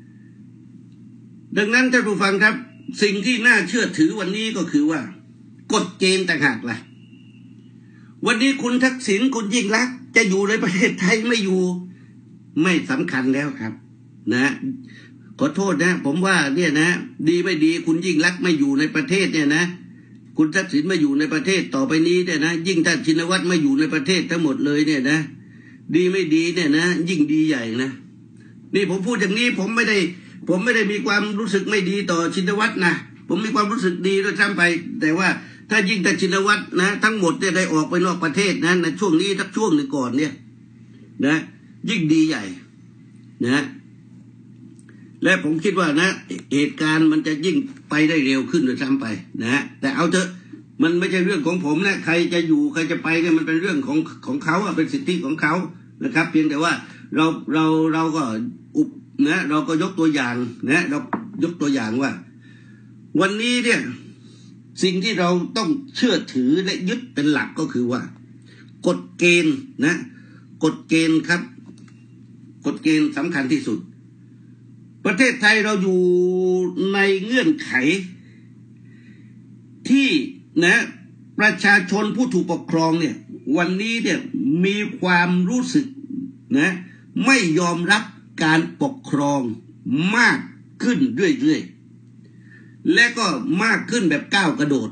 ดังนั้นท่านผู้ฟังครับสิ่งที่น่าเชื่อถือวันนี้ก็คือว่ากฎเกณฑ์ต่างหากล่ะวันนี้คุณทักษิณคุณยิ่งลักษณ์จะอยู่ในประเทศไทยไม่อยู่ไม่สำคัญแล้วครับนะขอโทษนะผมว่าเนี่ยนะดีไม่ดีคุณยิ่งลักษณ์ไม่อยู่ในประเทศเนี่ยนะคุณทักษิณไม่อยู่ในประเทศต่อไปนี้เนี่ยนะยิ่งท่านชินวัตรไม่อยู่ในประเทศทั้งหมดเลยเนี่ยนะดีไม่ดีเนี่ยนะยิ่งดีใหญ่นะนี่ผมพูดอย่างนี้ผมไม่ได้ผมไม่ได้มีความรู้สึกไม่ดีต่อชินวัตรนะผมมีความรู้สึกดีด้วยซ้ำไปแต่ว่าถ้ายิ่งแต่ชินวัตรนะทั้งหมดเนี่ยได้ออกไปนอกประเทศนะในช่วงนี้ทักช่วงหนึ่งก่อนเนี่ยนะยิ่งดีใหญ่นะและผมคิดว่านะเหตุการณ์มันจะยิ่งไปได้เร็วขึ้นด้วยซ้ำไปนะแต่เอาเถอะมันไม่ใช่เรื่องของผมนะใครจะอยู่ใครจะไปเนี่ยมันเป็นเรื่องของของเขาเป็นสิทธิของเขานะครับเพียงแต่ว่าเราเราเราก็อุบนะเราก็ยกตัวอย่างนะเรายกตัวอย่างว่าวันนี้เนี่ยสิ่งที่เราต้องเชื่อถือและยึดเป็นหลักก็คือว่ากฎเกณฑ์นะกฎเกณฑ์ครับกฎเกณฑ์สำคัญที่สุดประเทศไทยเราอยู่ในเงื่อนไขที่นะประชาชนผู้ถูกปกครองเนี่ยวันนี้เนี่ยมีความรู้สึกนะไม่ยอมรับการปกครองมากขึ้นเรื่อยๆและก็มากขึ้นแบบก้าวกระโดด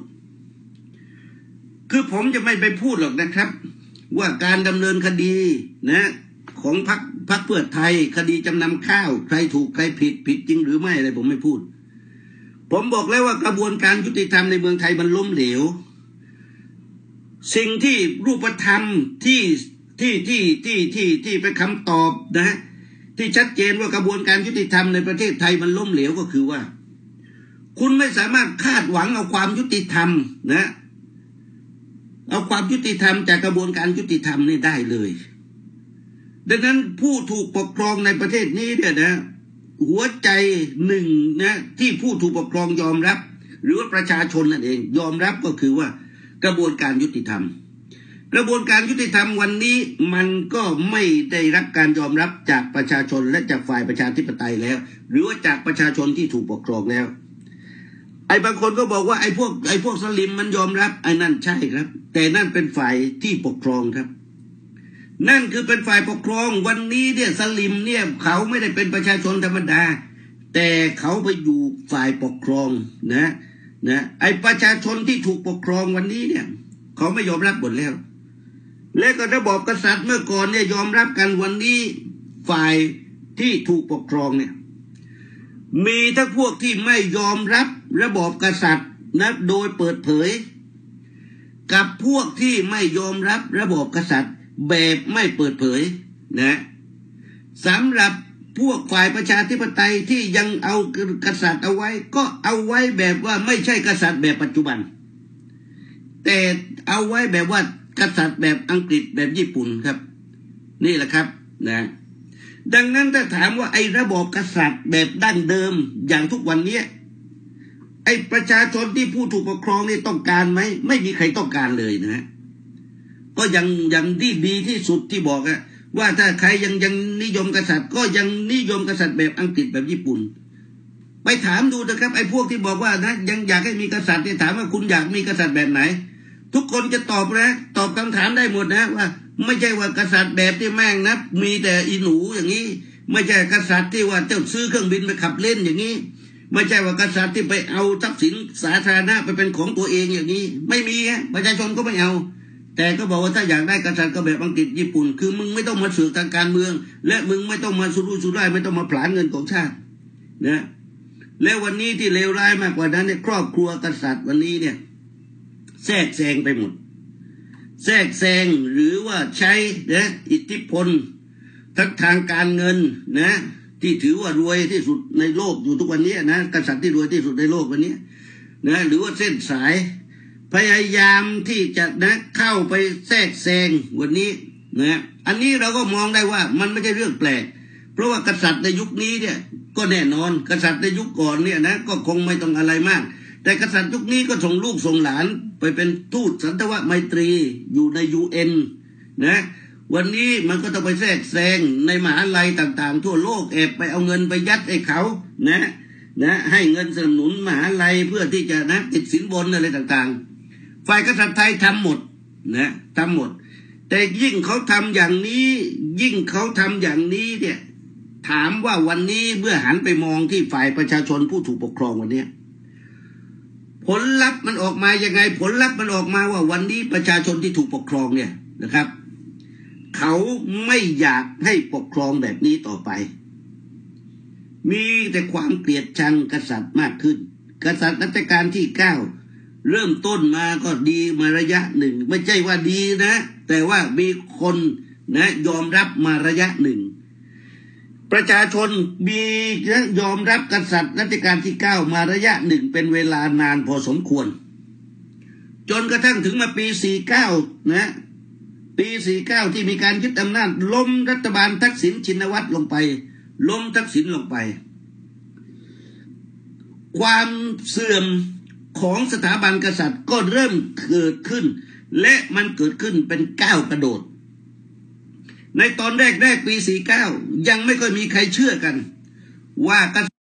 คือผมจะไม่ไปพูดหรอกนะครับว่าการดำเนินคดีนะของพรรคพรรคเพื่อไทยคดีจำนำข้าวใครถูกใครผิดผิดจริงหรือไม่อะไรผมไม่พูดผมบอกแล้วว่ากระบวนการยุติธรรมในเมืองไทยมันล้มเหลวสิ่งที่รูปธรรมที่ที่ที่ที่ที่ที่เป็นคำตอบนะที่ชัดเจนว่ากระบวนการยุติธรรมในประเทศไทยมันล้มเหลวก็คือว่าคุณไม่สามารถคาดหวังเอาความยุติธรรมนะเอาความยุติธรรมจากกระบวนการยุติธรรมนี่ได้เลยดังนั้นผู้ถูกปกครองในประเทศนี้เนี่ยนะหัวใจหนึ่งนะที่ผู้ถูกปกครองยอมรับหรือว่าประชาชนนั่นเองยอมรับก็คือว่ากระบวนการยุติธรรมกระบวนการยุติธรรมวันนี้มันก็ไม่ได้รับการยอมรับจากประชาชนและจากฝ่ายประชาธิปไตยแล้วหรือว่าจากประชาชนที่ถูกปกครองแล้วไอ้บางคนก็บอกว่าไอ้พวกไอ้พวกสลิมมันยอมรับไอ้นั่นใช่ครับแต่นั่นเป็นฝ่ายที่ปกครองครับนั่นคือเป็นฝ่ายปกครองวันนี้เนี่ยสลิมเนี่ยเขาไม่ได้เป็นประชาชนธรรมดาแต่เขาไปอยู่ฝ่ายปกครองนะนะไอ้ประชาชนที่ถูกปกครองวันนี้เนี่ยเขาไม่ยอมรับหมดแล้วและก็ระบอบกษัตริย์เมื่อก่อนเนี่ยยอมรับกันวันนี้ฝ่ายที่ถูกปกครองเนี่ยมีทั้งพวกที่ไม่ยอมรับระบอบกษัตริย์นะโดยเปิดเผยกับพวกที่ไม่ยอมรับระบอบกษัตริย์แบบไม่เปิดเผยนะสำหรับพวกฝ่ายประชาธิปไตยที่ยังเอากษัตริย์เอาไว้ก็เอาไว้แบบว่าไม่ใช่กษัตริย์แบบปัจจุบันแต่เอาไว้แบบว่ากษัตริย์แบบอังกฤษแบบญี่ปุ่นครับนี่แหละครับนะดังนั้นถ้าถามว่าไอ้ระบอบกษัตริย์แบบดั้งเดิมอย่างทุกวันนี้ไอ้ประชาชนที่ผู้ถูกปกครองนี่ต้องการไหมไม่มีใครต้องการเลยนะก็ยังยังที่ดีที่สุดที่บอกอะว่าถ้าใครยังยังนิยมกษัตริย์ก็ยังนิยมกษัตริย์แบบอังกฤษแบบญี่ปุ่นไปถามดูนะครับไอ้พวกที่บอกว่านะยังอยากให้มีกษัตริย์เนี่ยถามว่าคุณอยากมีกษัตริย์แบบไหนทุกคนจะตอบนะตอบคำถามได้หมดนะว่าไม่ใช่ว่ากษัตริย์แบบที่แม่งนะมีแต่อีหนูอย่างนี้ไม่ใช่กษัตริย์ที่ว่าเจ้าซื้อเครื่องบินไปขับเล่นอย่างนี้ไม่ใช่ว่ากษัตริย์ที่ไปเอาทรัพย์สินสาธารณะไปเป็นของตัวเองอย่างนี้ไม่มีฮะประชาชนก็ไม่เอาแต่ก็บอกว่าถ้าอยากได้กษัตริย์ก็แบบอังกฤษญี่ปุ่นคือมึงไม่ต้องมาเสือกทางการเมืองและมึงไม่ต้องมาสุรุ่ยสุร่ายไม่ต้องมาผลาญเงินของชาตินะแล้ววันนี้ที่เลวร้ายมากกว่านั้นเนี่ยครอบครัวกษัตริย์วันนี้เนี่ยแทรกแซงไปหมดแทรกแซงหรือว่าใช้นะอิทธิพลทั้งทางการเงินนะที่ถือว่ารวยที่สุดในโลกอยู่ทุกวันนี้นะกษัตริย์ที่รวยที่สุดในโลกวันนี้นะหรือว่าเส้นสายพยายามที่จะนะเข้าไปแทรกแซงวันนี้นะอันนี้เราก็มองได้ว่ามันไม่ใช่เรื่องแปลกเพราะว่ากษัตริย์ในยุคนี้เนี่ยก็แน่นอนกษัตริย์ในยุคก่อนเนี่ยนะก็คงไม่ต้องอะไรมากแต่กษัตริย์ยุคนี้ก็ส่งลูกส่งหลานไปเป็นทูตสันทวไมตรีอยู่ใน ยู เอ็น นะวันนี้มันก็ต้องไปแทรกแซงในมหาลัยต่างๆทั่วโลกแอบไปเอาเงินไปยัดให้เขานะนะให้เงินสนับสนุนมหาลัยเพื่อที่จะนะติดสินบนอะไรต่างๆฝ่ายกษัตริย์ไทยทำหมดนะทำหมดแต่ยิ่งเขาทำอย่างนี้ยิ่งเขาทำอย่างนี้เนี่ยถามว่าวันนี้เมื่อหันไปมองที่ฝ่ายประชาชนผู้ถูกปกครองวันนี้ผลลัพธ์มันออกมายังไงผลลัพธ์มันออกมาว่าวันนี้ประชาชนที่ถูกปกครองเนี่ยนะครับเขาไม่อยากให้ปกครองแบบนี้ต่อไปมีแต่ความเกลียดชังกษัตริย์มากขึ้นกษัตริย์รัชกาลที่เก้าเริ่มต้นมาก็ดีมาระยะหนึ่งไม่ใช่ว่าดีนะแต่ว่ามีคนนะยอมรับมาระยะหนึ่งประชาชนมียอมรับกษัตริย์รัชกาลที่เก้ามาระยะหนึ่งเป็นเวลานานพอสมควรจนกระทั่งถึงมาปีสี่สิบเก้านะปีสี่สิบเก้าที่มีการยึดอำนาจล้มรัฐบาลทักษิณชินวัตรลงไปล้มทักษิณลงไปความเสื่อมของสถาบันกษัตริย์ก็เริ่มเกิดขึ้นและมันเกิดขึ้นเป็นก้าวกระโดดในตอนแรกแรกปีสี่สิบเก้ายังไม่ค่อยมีใครเชื่อกันว่าก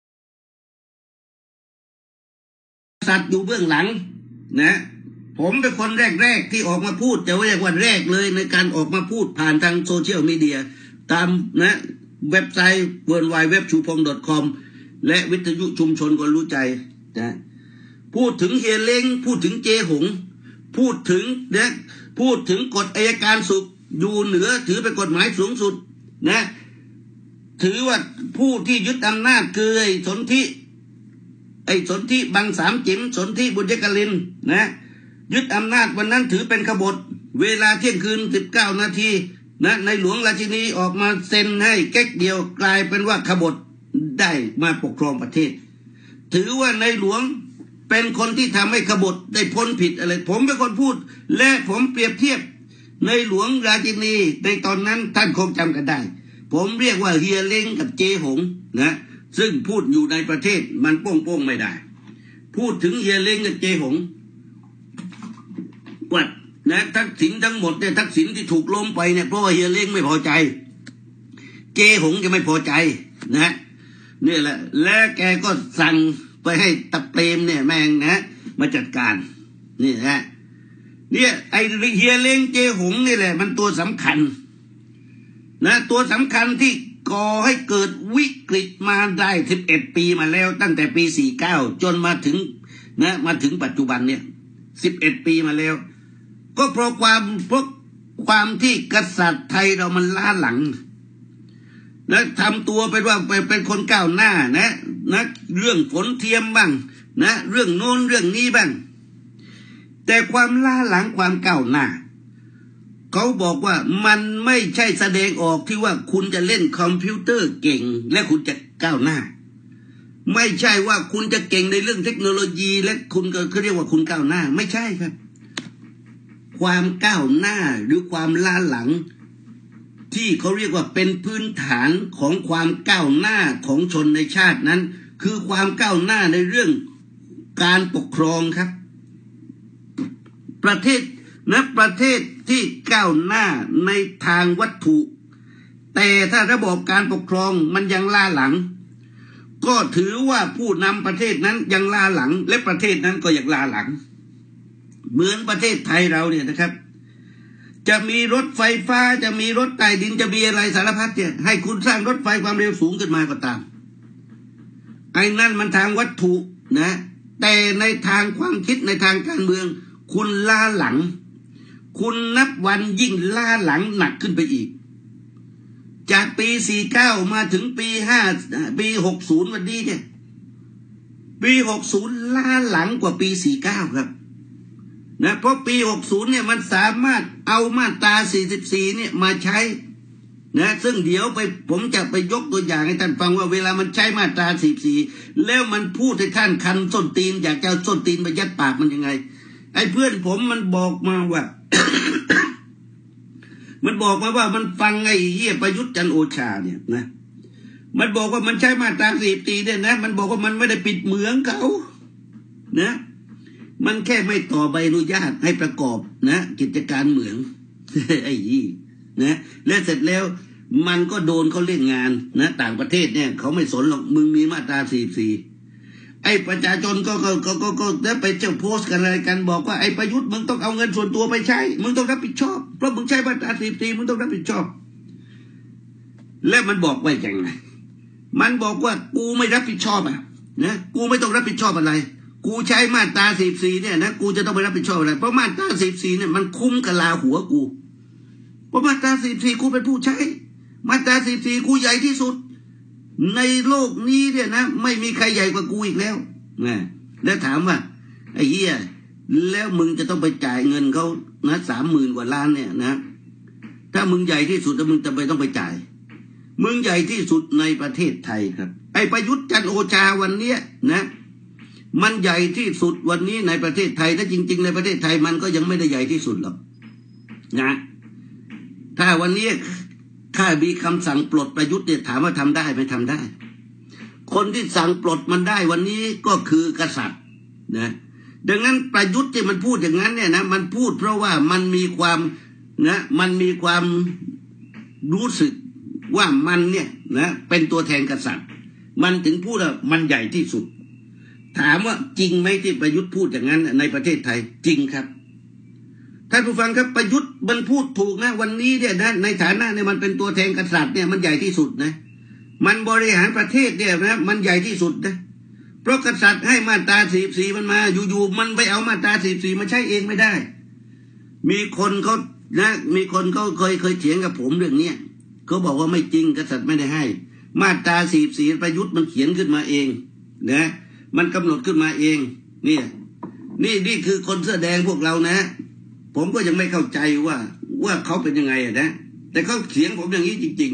ษัตริย์อยู่เบื้องหลังนะผมเป็นคนแรกๆที่ออกมาพูดจะว่าอย่างวันแรกเลยในการออกมาพูดผ่านทางโซเชียลมีเดียตามนะเว็บไซต์ ดับเบิลยู ดับเบิลยู ดับเบิลยู ดอท ชูพง ดอท คอมและวิทยุชุมชนก็รู้ใจนะพูดถึงเฮียเล้งพูดถึงเจหงพูดถึงนะพูดถึงกฎอัยการศึกอยู่เหนือถือเป็นกฎหมายสูงสุดนะถือว่าผู้ที่ยึดอำนาจคือไอ้สนธิไอ้สนธิบังสามจิ๋มสนธิบุญยกลินนะยึดอำนาจวันนั้นถือเป็นขบฏเวลาเที่ยงคืนสิบเก้านาทีนะในหลวงราชินีออกมาเซ็นให้แก๊กเดียวกลายเป็นว่าขบฏได้มาปกครองประเทศถือว่าในหลวงเป็นคนที่ทำให้ขบฏได้พ้นผิดอะไรผมเป็นคนพูดและผมเปรียบเทียบในหลวงราชินีในตอนนั้นท่านคงจำกันได้ผมเรียกว่าเฮียเล้งกับเจหงนะซึ่งพูดอยู่ในประเทศมันโป้งโป้งไม่ได้พูดถึงเฮียเล้งกับเจหงว่านะทักษิณทั้งหมดเนี่ยทักษิณที่ถูกล้มไปเนี่ยเพราะว่าเฮียเล้งไม่พอใจเจหงจะไม่พอใจนะนี่แหละและแกก็สั่งไปให้ตะเปรมเนี่ยแม่งนะมาจัดการนี่นะเนี่ยไอเฮียเล้งเจหงนี่แหละมันตัวสำคัญนะตัวสำคัญที่ก่อให้เกิดวิกฤตมาได้สิบเอ็ดปีมาแล้วตั้งแต่ปีสี่เก้าจนมาถึงนะมาถึงปัจจุบันเนี่ยสิบเอ็ดปีมาแล้วก็เพราะความเพราะความที่กษัตริย์ไทยเรามันล้าหลังและทำตัวเป็นว่าเป็นคนก้าวหน้านะนะเรื่องฝนเทียมบ้างนะเรื่องโน้นเรื่องนี้บ้างแต่ความล้าหลังความก้าวหน้าเขาบอกว่ามันไม่ใช่แสดงออกที่ว่าคุณจะเล่นคอมพิวเตอร์เก่งและคุณจะก้าวหน้าไม่ใช่ว่าคุณจะเก่งในเรื่องเทคโนโลยีและคุณก็เขาเรียกว่าคุณก้าวหน้าไม่ใช่ครับความก้าวหน้าหรือความล้าหลังที่เขาเรียกว่าเป็นพื้นฐานของความก้าวหน้าของชนในชาตินั้นคือความก้าวหน้าในเรื่องการปกครองครับประเทศนะประเทศที่ก้าวหน้าในทางวัตถุแต่ถ้าระบบการปกครองมันยังล้าหลังก็ถือว่าผู้นำประเทศนั้นยังล้าหลังและประเทศนั้นก็ยังล้าหลังเหมือนประเทศไทยเราเนี่ยนะครับจะมีรถไฟฟ้าจะมีรถใต้ดินจะมีอะไรสารพัดเนี่ยให้คุณสร้างรถไฟความเร็วสูงขึ้นมาก็ตามไอ้นั่นมันทางวัตถุนะแต่ในทางความคิดในทางการเมืองคุณล้าหลังคุณนับวันยิ่งล้าหลังหนักขึ้นไปอีกจากปีสี่สิบเก้ามาถึงปีห้าปีหกสิบวันนี้เนี่ยปีหกสิบล้าหลังกว่าปีสี่สิบเก้าครับนะเพราะปีหกสิบเนี่ยมันสามารถเอามาตราสี่สิบสี่เนี่ยมาใช้นะซึ่งเดี๋ยวไปผมจะไปยกตัวอย่างให้ท่านฟังว่าเวลามันใช้มาตราสี่สิบสี่แล้วมันพูดให้ท่านคันส้นตีนอยากจะเอาส้นตีนไปยัดปากมันยังไงไอ้เพื่อนผมมันบอกมาว่า มันบอกมาว่ามันฟังไอ้เหี้ยประยุทธ์จันทร์โอชาเนี่ยนะมันบอกว่ามันใช้มาตราสี่สิบสี่เนี่ยนะมันบอกว่ามันไม่ได้ปิดเหมืองเขานะมันแค่ไม่ต่อใบอนุญาตให้ประกอบนะกิจการเหมือง ไอ้ยี่นะและเสร็จแล้วมันก็โดนเขาเล่นงานนะต่างประเทศเนี่ยเขาไม่สนหรอกมึงมีมาตราสี่สิบสี่ไอ้ประชาชนก็ก็ก็ก็ก็ได้ไปเจ้าโพสต์กันอะไรกันบอกว่าไอ้ประยุทธ์มึงต้องเอาเงินส่วนตัวไปใช้มึงต้องรับผิดชอบเพราะมึงใช้มาตราสี่สิบสี่มึงต้องรับผิดชอบและมันบอกไว้ยังไงมันบอกว่ากูไม่รับผิดชอบอ่ะนะกูไม่ต้องรับผิดชอบอะไรกูใช้มาตราสี่สิบสี่เนี่ยนะกูจะต้องไปรับผิดชอบอะไรเพราะมาตราสี่สิบสี่เนี่ยมันคุ้มกับลาหัวกูเพราะมาตราสี่สิบสี่กูเป็นผู้ใช้มาตราสี่สิบสี่กูใหญ่ที่สุดในโลกนี้เนี่ยนะไม่มีใครใหญ่กว่ากูอีกแล้วนะแล้วถามว่าไอ้เหี้ยแล้วมึงจะต้องไปจ่ายเงินเขานะสามหมื่นกว่าล้านเนี่ยนะถ้ามึงใหญ่ที่สุดแล้วมึงจะไปต้องไปจ่ายมึงใหญ่ที่สุดในประเทศไทยครับไอ้ประยุทธ์จันทร์โอชาวันเนี้ยนะมันใหญ่ที่สุดวันนี้ในประเทศไทยและจริงๆในประเทศไทยมันก็ยังไม่ได้ใหญ่ที่สุดหรอกนะถ้าวันนี้ถ้ามีคำสั่งปลดประยุทธ์เนี่ยถามว่าทำได้ไหมทำได้คนที่สั่งปลดมันได้วันนี้ก็คือกษัตริย์นะดังนั้นประยุทธ์ที่มันพูดอย่างนั้นเนี่ยนะมันพูดเพราะว่ามันมีความนะมันมีความรู้สึกว่ามันเนี่ยนะเป็นตัวแทนกษัตริย์มันถึงพูดว่ามันใหญ่ที่สุดถามว่าจริงไหมที่ประยุทธ์พูดอย่างนั้นในประเทศไทยจริงครับท่านผู้ฟังครับประยุทธ์มันพูดถูกนะวันนี้เนี่ยนะในฐานะเนี่ยมันเป็นตัวแทนกษัตริย์เนี่ยมันใหญ่ที่สุดนะมันบริหารประเทศเนี่ยนะมันใหญ่ที่สุดนะเพราะกษัตริย์ให้มาตราสี่สี่มันมาอยู่ๆมันไปเอามาตราสี่สี่มาใช้เองไม่ได้มีคนเขานะมีคนเขาเคยเคยเถียงกับผมเรื่องนี้เขาบอกว่าไม่จริงกษัตริย์ไม่ได้ให้มาตราสี่สี่ประยุทธ์มันเขียนขึ้นมาเองนะมันกำหนดขึ้นมาเองเนี่ยนี่นี่คือคนเสื้อแดงพวกเรานะผมก็ยังไม่เข้าใจว่าว่าเขาเป็นยังไงอะนะแต่เขาเถียงผมอย่างนี้จริง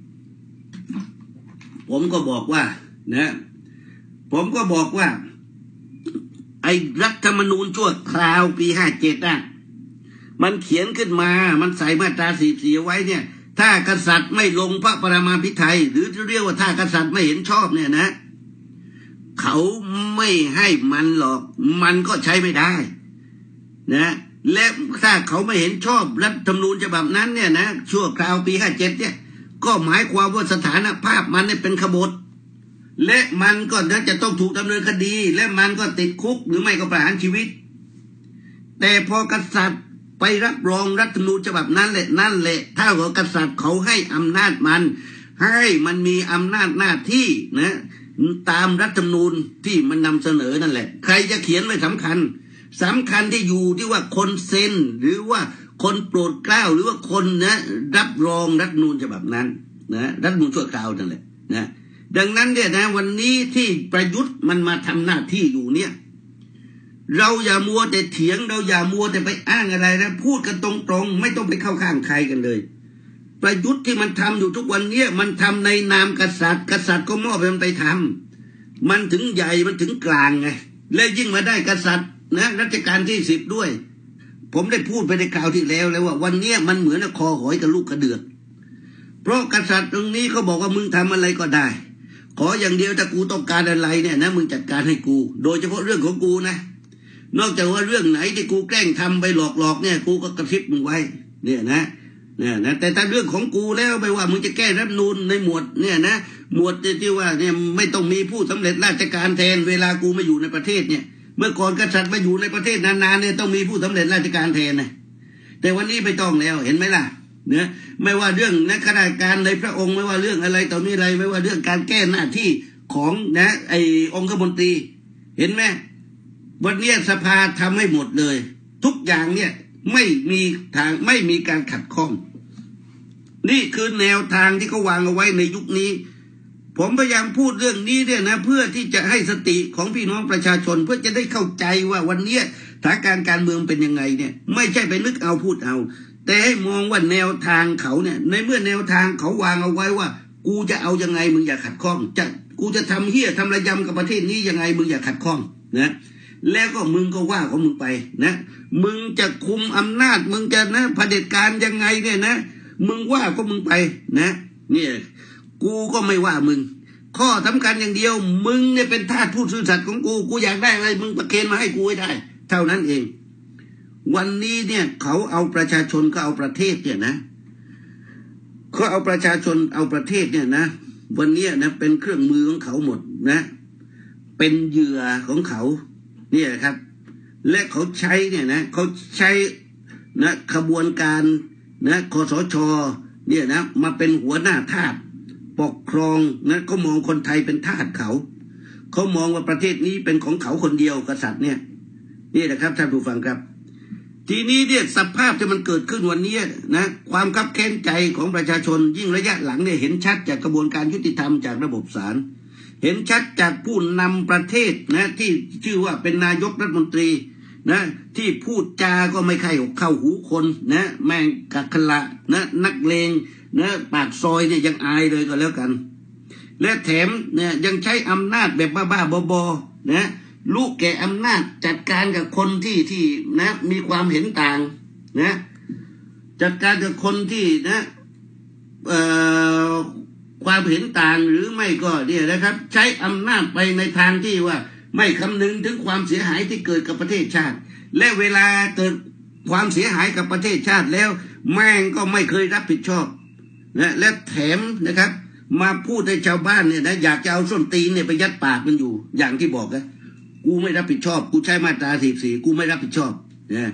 ๆผมก็บอกว่านะผมก็บอกว่าไอ้รัฐธรรมนูญชั่วคราวปีห้าเจ็ดอ่ะมันเขียนขึ้นมามันใส่มาตราสี่สี่ไว้เนี่ยถ้ากษัตริย์ไม่ลงพระปรมาภิไธยหรือเรียกว่าถ้ากษัตริย์ไม่เห็นชอบเนี่ยนะเขาไม่ให้มันหรอกมันก็ใช้ไม่ได้นะและถ้าเขาไม่เห็นชอบรัฐธรรมนูญฉบับนั้นเนี่ยนะชั่วคราวปีห้าเจ็ดเนี่ยก็หมายความว่าสถานภาพมันเนี่ยเป็นขบฏและมันก็จะต้องถูกดำเนินคดีและมันก็ติดคุกหรือไม่ก็ประหารชีวิตแต่พอกษัตริย์ไปรับรองรัฐธรรมนูญฉบับนั้นแหละนั่นแหละถ้าว่ากษัตริย์เขาให้อำนาจมันให้มันมีอำนาจหน้าที่นะตามรัฐธรรมนูญที่มันนำเสนอนั่นแหละใครจะเขียนไม่สำคัญสำคัญที่อยู่ที่ว่าคนเซ็นหรือว่าคนโปรดเกล้าหรือว่าคนนะรับรองรัฐธรรมนูญฉบับนั้นนะรัฐธรรมนูญชั่วคราวนั่นแหละนะดังนั้นเนี่ยนะวันนี้ที่ประยุทธ์มันมาทำหน้าที่อยู่เนี่ยเราอย่ามัวแต่เถียงเราอย่ามัวแต่ไปอ้างอะไรนะพูดกันตรงๆไม่ต้องไปเข้าข้างใครกันเลยประยุทธ์ที่มันทำอยู่ทุกวันนี้มันทำในนามกษัตริย์กษัตริย์ก็มอบให้มันไปทำมันถึงใหญ่มันถึงกลางไงและยิ่งมาได้กษัตริย์นะรัชกาลที่สิบด้วยผมได้พูดไปในคราวที่แล้วแล้วว่าวันนี้มันเหมือนคอหอยกับลูกกระเดือกเพราะกษัตริย์ตรงนี้เขาบอกว่ามึงทำอะไรก็ได้ขออย่างเดียวถ้ากูต้องการอะไรเนี่ยนะมึงจัดการให้กูโดยเฉพาะเรื่องของกูนะนอกจากว่าเรื่องไหนที่กูแกล้งทำไปหลอกๆเนี่ยกูก็กระซิบมึงไว้เนี่ยนะเนี่ยนะแต่ถ้าเรื่องของกูแล้วไม่ว่ามึงจะแก้รัฐธรรมนูญในหมวดเนี่ยนะหมวดที่ว่าเนี่ยไม่ต้องมีผู้สำเร็จราชการแทนเวลากูมาอยู่ในประเทศเนี่ยเมื่อก่อนกษัตริย์มาอยู่ในประเทศนานๆเนี่ยต้องมีผู้สำเร็จราชการแทนนะแต่วันนี้ไม่ต้องแล้วเห็นไหมล่ะเนี่ยไม่ว่าเรื่องนักข้าราชการในพระองค์ไม่ว่าเรื่องอะไรต่อมีอะไรไม่ว่าเรื่องการแก้หน้าที่ของนะไอ้องคมนตรีเห็นไหมวันนี้สภาทำให้หมดเลยทุกอย่างเนี่ยไม่มีทางไม่มีการขัดข้องนี่คือแนวทางที่เขาวางเอาไว้ในยุคนี้ผมพยายามพูดเรื่องนี้เนี่ยนะเพื่อที่จะให้สติของพี่น้องประชาชนเพื่อจะได้เข้าใจว่าวันนี้สถานการณ์การเมืองเป็นยังไงเนี่ยไม่ใช่ไปนึกเอาพูดเอาแต่ให้มองว่าแนวทางเขาเนี่ยในเมื่อแนวทางเขาวางเอาไว้ว่ากูจะเอายังไงมึงอย่าขัดข้องจะกูจะทำเหี้ยทำระยำกับประเทศนี้ยังไงมึงอย่าขัดข้องนะแล้วก็มึงก็ว่าของมึงไปนะมึงจะคุมอำนาจมึงจะนะเผด็จการยังไงเนี่ยนะมึงว่าก็มึงไปนะเนี่ยกูก็ไม่ว่ามึงข้อสำคัญอย่างเดียวมึงเนี่ยเป็นทาสผู้ซื่อสัตย์ของกูกูอยากได้อะไรมึงประเคนมาให้กูให้ได้เท่านั้นเองวันนี้เนี่ยเขาเอาประชาชนก็เอาประเทศเนี่ยนะเขาเอาประชาชนเอาประเทศเนี่ยนะวันนี้นะเป็นเครื่องมือของเขาหมดนะเป็นเหยื่อของเขาเนี่ยครับและเขาใช้เนี่ยนะเขาใช้นะขบวนการนะคสช.เนี่ยนะมาเป็นหัวหน้าทาสปกครองนะเขามองคนไทยเป็นทาสเขาเขามองว่าประเทศนี้เป็นของเขาคนเดียวกษัตริย์เนี่ยนี่นะครับท่านผู้ฟังครับทีนี้เนี่ยสภาพที่มันเกิดขึ้นวันนี้นะความคับแค้นใจของประชาชนยิ่งระยะหลังเนี่ยเห็นชัดจากกระบวนการยุติธรรมจากระบบศาลเห็นชัดจากผู้นำประเทศนะที่ชื่อว่าเป็นนายกรัฐมนตรีนะที่พูดจาก็ไม่เข้าเข้าหูคนนะแม่งกักขละนะนักเลงนะปากซอยเนี่ยยังอายเลยก็แล้วกันและแถมเนี่ยยังใช้อำนาจแบบบ้าๆบอๆนะลูกแก่อำนาจจัดการกับคนที่ที่นะมีความเห็นต่างนะจัดการกับคนที่นะเอ่อความเห็นต่างหรือไม่ก็เนี่ยนะครับใช้อำนาจไปในทางที่ว่าไม่คำนึงถึงความเสียหายที่เกิดกับประเทศชาติและเวลาเกิดความเสียหายกับประเทศชาติแล้วแม่งก็ไม่เคยรับผิดชอบนะและแถมนะครับมาพูดให้ชาวบ้านเนี่ยนะอยากจะเอาส้นตีนเนี่ยไปยัดปากมันอยู่อย่างที่บอกนะกูไม่รับผิดชอบกูใช้มาตราสี่สี่กูไม่รับผิดชอบนะ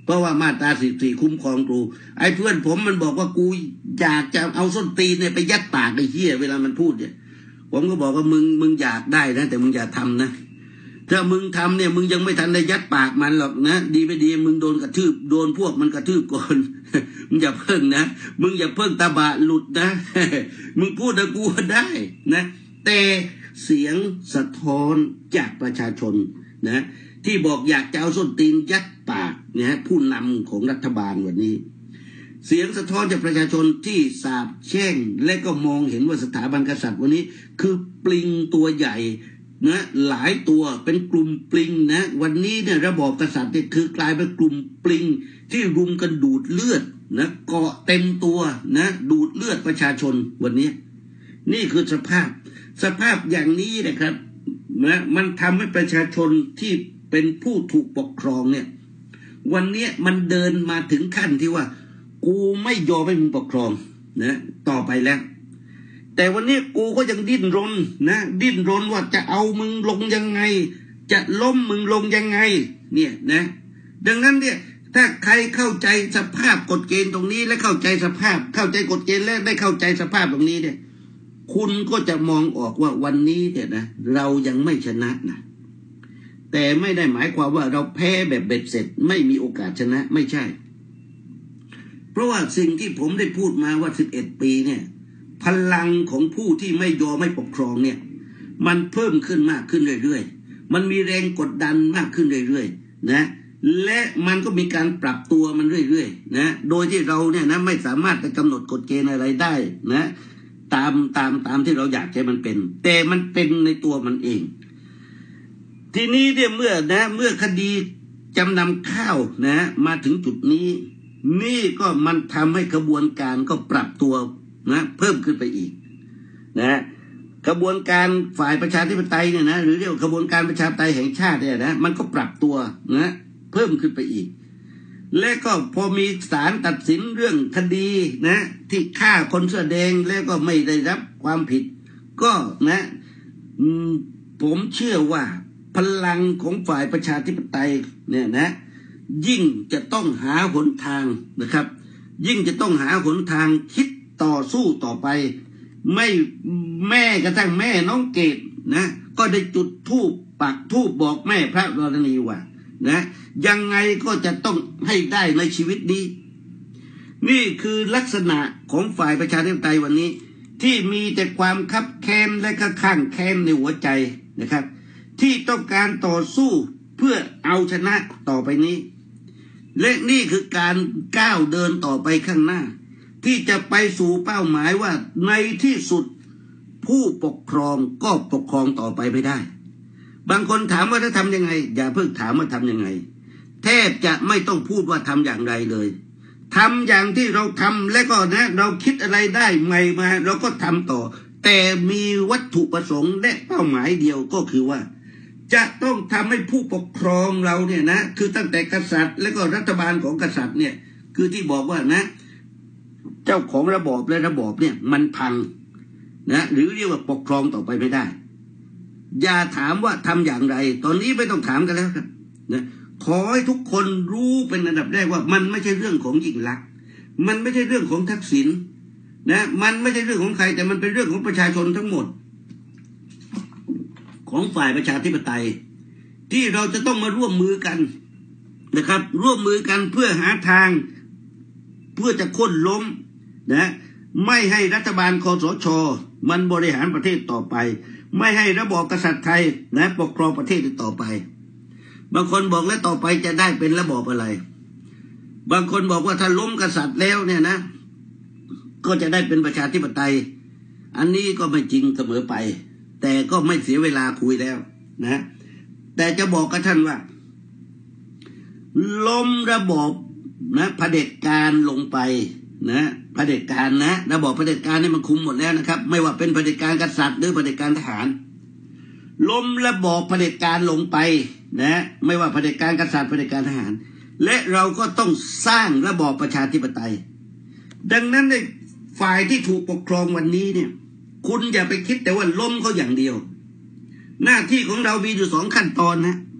เพราะว่ามาตราสิบสี่คุ้มครองกูไอ้เพื่อนผมมันบอกว่ากูอยากจะเอาส้นตีนเนี่ยไปยัดปากไอ้เหี้ยเวลามันพูดเนี่ยผมก็บอกว่ามึงมึงอยากได้นะแต่มึงอย่าทำนะถ้ามึงทำเนี่ยมึงยังไม่ทันได้ยัดปากมันหรอกนะดีไม่ดีมึงโดนกระทืบโดนพวกมันกระทืบก่อนมึงอย่าเพิ่งนะมึงอย่าเพิ่งตาบะหลุดนะ มึงพูดนะกูได้นะแต่เสียงสะท้อนจากประชาชนนะที่บอกอยากจะเอาส้นตีนยัดปากนะผู้นำของรัฐบาลวันนี้เสียงสะท้อนจากประชาชนที่สาบแช่งและก็มองเห็นว่าสถาบันกษัตริย์วันนี้คือปลิงตัวใหญ่นะหลายตัวเป็นกลุ่มปลิงนะวันนี้เนี่ยระบอบกษัตริย์เนี่ยคือกลายเป็นกลุ่มปลิงที่รุมกันดูดเลือดนะเกาะเต็มตัวนะดูดเลือดประชาชนวันนี้นี่คือสภาพสภาพอย่างนี้นะครับนะมันทำให้ประชาชนที่เป็นผู้ถูกปกครองเนี่ยวันนี้มันเดินมาถึงขั้นที่ว่ากูไม่ยอมให้มึงปกครองนะต่อไปแล้วแต่วันนี้กูก็ยังดิ้นรนนะดิ้นรนว่าจะเอามึงลงยังไงจะล้มมึงลงยังไงเนี่ยนะดังนั้นเนี่ยถ้าใครเข้าใจสภาพกฎเกณฑ์ตรงนี้และเข้าใจสภาพเข้าใจกฎเกณฑ์และได้เข้าใจสภาพตรงนี้เนี่ยคุณก็จะมองออกว่าวันนี้เนี่ยนะเรายังไม่ชนะนะแต่ไม่ได้หมายความว่าเราแพ้แบบเบ็ดเสร็จไม่มีโอกาสชนะไม่ใช่เพราะว่าสิ่งที่ผมได้พูดมาว่าสิบเอ็ดปีเนี่ยพลังของผู้ที่ไม่ยอมไม่ปกครองเนี่ยมันเพิ่มขึ้นมากขึ้นเรื่อยๆมันมีแรงกดดันมากขึ้นเรื่อยๆนะและมันก็มีการปรับตัวมันเรื่อยๆนะโดยที่เราเนี่ยนะไม่สามารถไปกำหนดกฎเกณฑ์อะไรได้นะตามตามตามที่เราอยากให้มันเป็นแต่มันเป็นในตัวมันเองทีนี้เนี่ยเมื่อนะเมื่อคดีจำนำข้าวนะมาถึงจุดนี้นี่ก็มันทำให้กระบวนการก็ปรับตัวนะเพิ่มขึ้นไปอีกนะกระบวนการฝ่ายประชาธิปไตยเนี่ยนะหรือเรียกว่ากระบวนการประชาธิปไตยแห่งชาติเนี่ยนะมันก็ปรับตัวนะเพิ่มขึ้นไปอีกและก็พอมีศาลตัดสินเรื่องคดีนะที่ฆ่าคนเสื้อแดงแล้วก็ไม่ได้รับความผิดก็นะผมเชื่อว่าพลังของฝ่ายประชาธิปไตยเนี่ยนะยิ่งจะต้องหาหนทางนะครับยิ่งจะต้องหาหนทางคิดต่อสู้ต่อไปไม่แม่กระทั่งแม่น้องเกดนะก็ได้จุดธูปปักธูปบอกแม่พระธรณีว่านะยังไงก็จะต้องให้ได้ในชีวิตนี้นี่คือลักษณะของฝ่ายประชาธิปไตยวันนี้ที่มีแต่ความคับแค้นและก็ข้างแค้นในหัวใจนะครับที่ต้องการต่อสู้เพื่อเอาชนะต่อไปนี้และนี่คือการก้าวเดินต่อไปข้างหน้าที่จะไปสู่เป้าหมายว่าในที่สุดผู้ปกครองก็ปกครองต่อไปไม่ได้บางคนถามว่าจะทำยังไงอย่าเพิ่งถามว่าทำยังไงแทบจะไม่ต้องพูดว่าทำอย่างไรเลยทำอย่างที่เราทำและก็นะเราคิดอะไรได้ใหม่มาเราก็ทำต่อแต่มีวัตถุประสงค์และเป้าหมายเดียวก็คือว่าจะต้องทำให้ผู้ปกครองเราเนี่ยนะคือตั้งแต่กษัตริย์และก็รัฐบาลของกษัตริย์เนี่ยคือที่บอกว่านะเจ้าของระบอบและระบอบเนี่ยมันพังนะหรือเรียกว่าปกครองต่อไปไม่ได้อย่าถามว่าทำอย่างไรตอนนี้ไม่ต้องถามกันแล้วครับนะขอให้ทุกคนรู้เป็นอันดับแรกว่ามันไม่ใช่เรื่องของยิ่งลักษณ์มันไม่ใช่เรื่องของทักษิณนะมันไม่ใช่เรื่องของใครแต่มันเป็นเรื่องของประชาชนทั้งหมดของฝ่ายประชาธิปไตยที่เราจะต้องมาร่วมมือกันนะครับร่วมมือกันเพื่อหาทางเพื่อจะค้นล้มนะไม่ให้รัฐบาลคสช.มันบริหารประเทศต่อไปไม่ให้ระบอบกษัตริย์ไทยนะปกครองประเทศต่อไปบางคนบอกแล้วต่อไปจะได้เป็นระบอบอะไรบางคนบอกว่าถ้าล้มกษัตริย์แล้วเนี่ยนะก็จะได้เป็นประชาธิปไตยอันนี้ก็ไม่จริงเสมอไปแต่ก็ไม่เสียเวลาคุยแล้วนะแต่จะบอกกับท่านว่าล้มระบอบนะเผด็จการลงไปนะเผด็จการนะระบอบเผด็จการนี่มันคุมหมดแล้วนะครับไม่ว่าเป็นเผด็จการกษัตริย์หรือเผด็จการทหารล้มระบอบเผด็จการลงไปนะไม่ว่าเผด็จการกษัตริย์เผด็จการทหารและเราก็ต้องสร้างระบอบประชาธิปไตยดังนั้นในฝ่ายที่ถูกปกครองวันนี้เนี่ยคุณอย่าไปคิดแต่ว่าล้มเขาอย่างเดียวหน้าที่ของเรามีอยู่สองขั้นตอนนะ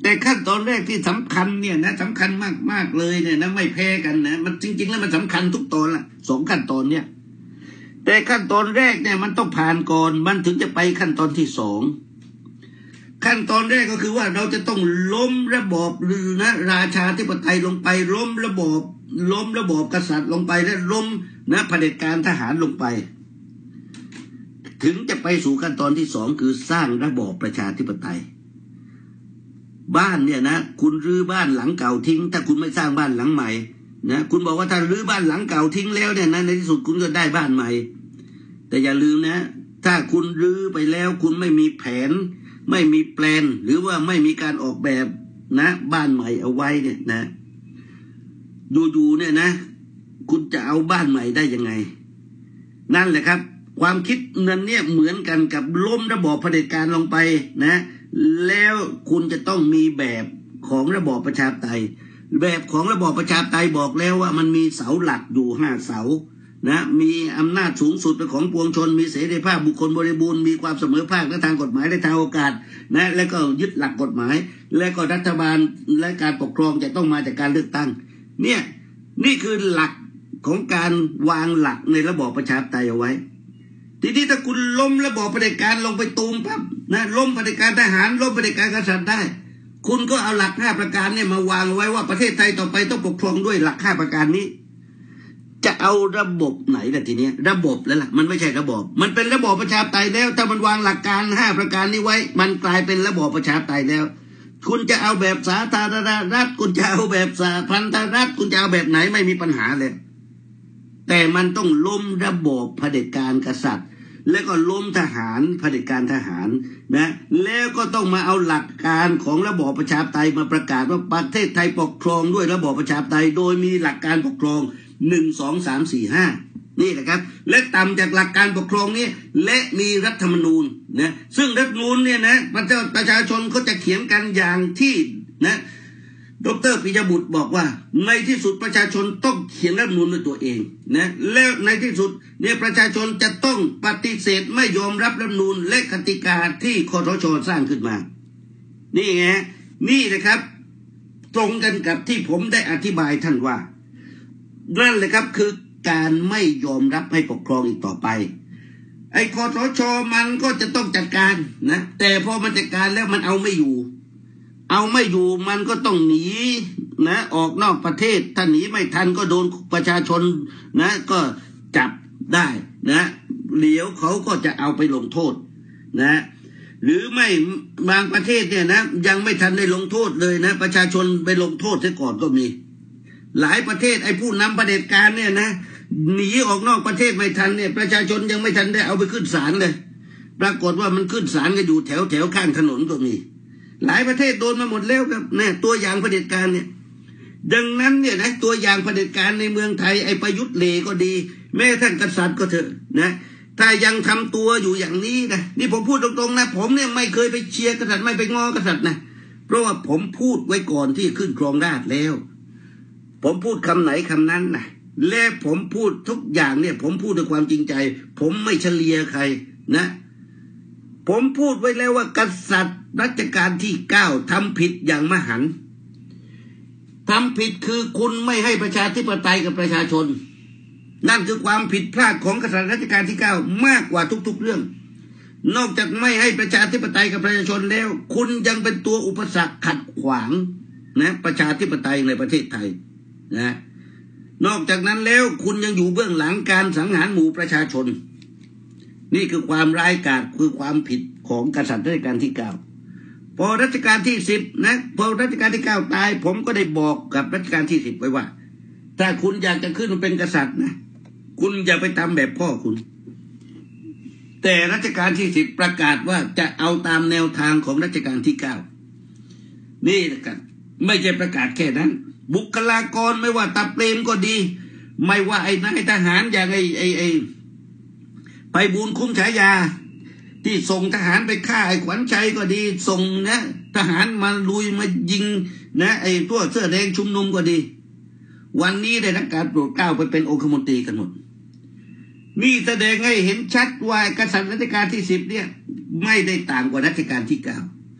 แต่ขั้นตอนแรกที่สำคัญเนี่ยนะสำคัญมากมากเลยเนี่ยนะไม่แพ้กันนะมันจริงๆแล้วมันสำคัญทุกตอนละสองขั้นตอนเนี่ยแต่ขั้นตอนแรกเนี่ยมันต้องผ่านก่อนมันถึงจะไปขั้นตอนที่สองขั้นตอนแรกก็คือว่าเราจะต้องล้มระบอบนะราชาธิปไตยลงไปล้มระบอบล้มระบอบกษัตริย์ลงไปและล้มนะเผด็จการทหารลงไปถึงจะไปสู่ขั้นตอนที่สองคือสร้างระบอบประชาธิปไตยบ้านเนี่ยนะคุณรื้อบ้านหลังเก่าทิ้งถ้าคุณไม่สร้างบ้านหลังใหม่นะคุณบอกว่าถ้ารื้อบ้านหลังเก่าทิ้งแล้วเนี่ยนะในที่สุดคุณก็ได้บ้านใหม่แต่อย่าลืมนะถ้าคุณรื้อไปแล้วคุณไม่มีแผนไม่มีแปลนหรือว่าไม่มีการออกแบบนะบ้านใหม่เอาไว้เนี่ยนะอยู่ๆเนี่ยนะคุณจะเอาบ้านใหม่ได้ยังไงนั่นแหละครับความคิดนั้นเนี่ยเหมือนกันกับล้มระบอบเผด็จการลงไปนะแล้วคุณจะต้องมีแบบของระบอบประชาธิปไตยแบบของระบอบประชาธิปไตยบอกแล้วว่ามันมีเสาหลักอยู่ห้าเสานะมีอำนาจสูงสุดเป็นของปวงชนมีเสรีภาพบุคคลบริบูรณ์มีความเสมอภาคและทางกฎหมายและทางโอกาสนะและก็ยึดหลักกฎหมายและก็รัฐบาลและการปกครองจะต้องมาจากการเลือกตั้งเนี่ยนี่คือหลักของการวางหลักในระบอบประชาธิปไตยเอาไว้ทีนี้ถ้าคุณล้มระบอบเผด็จการลงไปตูมปั๊บนะล้มเผด็จการทหารล้มเผด็จการกษัตริย์ได้คุณก็เอาหลักห้าประการเนี่ยมาวางไว้ว่าประเทศไทยต่อไปต้องปกครองด้วยหลักห้าประการนี้จะเอาระบบไหนล่ะทีนี้ระบบแล้วล่ะมันไม่ใช่ระบบมันเป็นระบอบประชาธิปไตยแล้วถ้ามันวางหลักการห้าประการนี้ไว้มันกลายเป็นระบอบประชาธิปไตยแล้วคุณจะเอาแบบสาธารณรัฐคุณจะเอาแบบสาพันธรัฐคุณจะเอาแบบไหนไม่มีปัญหาเลยแต่มันต้องล้มระบอบเผด็จการกษัตริย์แล้วก็ล้มทหารเผด็จการทหารนะแล้วก็ต้องมาเอาหลักการของระบอบประชาธิปไตยมาประกาศว่าประเทศไทยปกครองด้วยระบอบประชาธิปไตยโดยมีหลักการปกครองหนึ่งสองสามสี่ห้านี่แหละครับและต่ำจากหลักการปกครองนี้และมีรัฐธรรมนูญนะซึ่งรัฐธรรมนูญเนี่ยนะประชาชนเขาจะเขียนกันอย่างที่นะดร.ปิยบุตรบอกว่าในที่สุดประชาชนต้องเขียนรัฐธรรมนูญด้วยตัวเองนะแล้วในที่สุดเนี่ยประชาชนจะต้องปฏิเสธไม่ยอมรับรัฐธรรมนูญและกติกาที่คสช.สร้างขึ้นมานี่ไงนี่นะครับตรงกันกับที่ผมได้อธิบายท่านว่านั่นเลยครับคือการไม่ยอมรับให้ปกครองอีกต่อไปไอ้คสช.มันก็จะต้องจัดการนะแต่พอมันจัดการแล้วมันเอาไม่อยู่เอาไม่อยู่มันก็ต้องหนีนะออกนอกประเทศถ้าหนีไม่ทันก็โดนประชาชนนะก็จับได้นะเดี๋ยวเขาก็จะเอาไปลงโทษนะหรือไม่บางประเทศเนี่ยนะยังไม่ทันได้ลงโทษเลยนะประชาชนไปลงโทษซะก่อนก็มีหลายประเทศไอ้ผู้นำเผด็จการเนี่ยนะหนีออกนอกประเทศไม่ทันเนี่ยประชาชนยังไม่ทันได้เอาไปขึ้นศาลเลยปรากฏว่ามันขึ้นศาลกันอยู่แถวแถวข้างถนนก็มีหลายประเทศโดนมาหมดแล้วครับเนี่ยตัวอย่างเผด็จการเนี่ยดังนั้นเนี่ยนะตัวอย่างเผด็จการในเมืองไทยไอ้ประยุทธ์เลก็ดีแม้ท่านกษัตริย์ก็เถอะนะถ้ายังทำตัวอยู่อย่างนี้นะนี่ผมพูดตรงๆนะผมเนี่ยไม่เคยไปเชียร์กษัตริย์ไม่ไปง้อกษัตริย์นะเพราะว่าผมพูดไว้ก่อนที่ขึ้นครองราชย์แล้วผมพูดคำไหนคำนั้นนะและผมพูดทุกอย่างเนี่ยผมพูดด้วยความจริงใจผมไม่เฉลียใครนะผมพูดไว้แล้วว่ากษัตริย์รัชกาลที่เก้าทำผิดอย่างมหันต์ทำผิดคือคุณไม่ให้ประชาธิปไตยกับประชาชนนั่นคือความผิดพลาดของกษัตริย์รัชกาลที่เก้ามากกว่าทุกๆเรื่องนอกจากไม่ให้ประชาธิปไตยกับประชาชนแล้วคุณยังเป็นตัวอุปสรรคขัดขวางนะประชาธิปไตยในประเทศไทยนะนอกจากนั้นแล้วคุณยังอยู่เบื้องหลังการสังหารหมู่ประชาชนนี่คือความร้ายกาจคือความผิดของกษัตริย์รัชกาลที่เก้าพอรัชกาลที่สิบนะพอรัชกาลที่เก้าตายผมก็ได้บอกกับรัชกาลที่สิบไว้ว่าถ้าคุณอยากจะขึ้นมาเป็นกษัตริย์นะคุณอย่าไปทำแบบพ่อคุณแต่รัชกาลที่สิบประกาศว่าจะเอาตามแนวทางของรัชกาลที่เก้านี่นะครับไม่ใช่ประกาศแค่นั้นบุคลากรไม่ว่าตาเปรมก็ดีไม่ว่าไอ้นายทหารอย่างไอ้ไอ้ไอ้ไปบูญคุ้มฉายาที่ส่งทหารไปฆ่าไอ้ขวัญชัยก็ดีส่งนะทหารมาลุยมายิงนะไอ้ตัวเสื้อแดงชุมนุมก็ดีวันนี้ได้รับการโปรดเกล้าไปเป็นองคมนตรีกันหมดนี่แสดงให้เห็นชัดว่ากษัตริย์รัชกาลที่สิบเนี่ยไม่ได้ต่างกว่ารัชกาลที่เก้า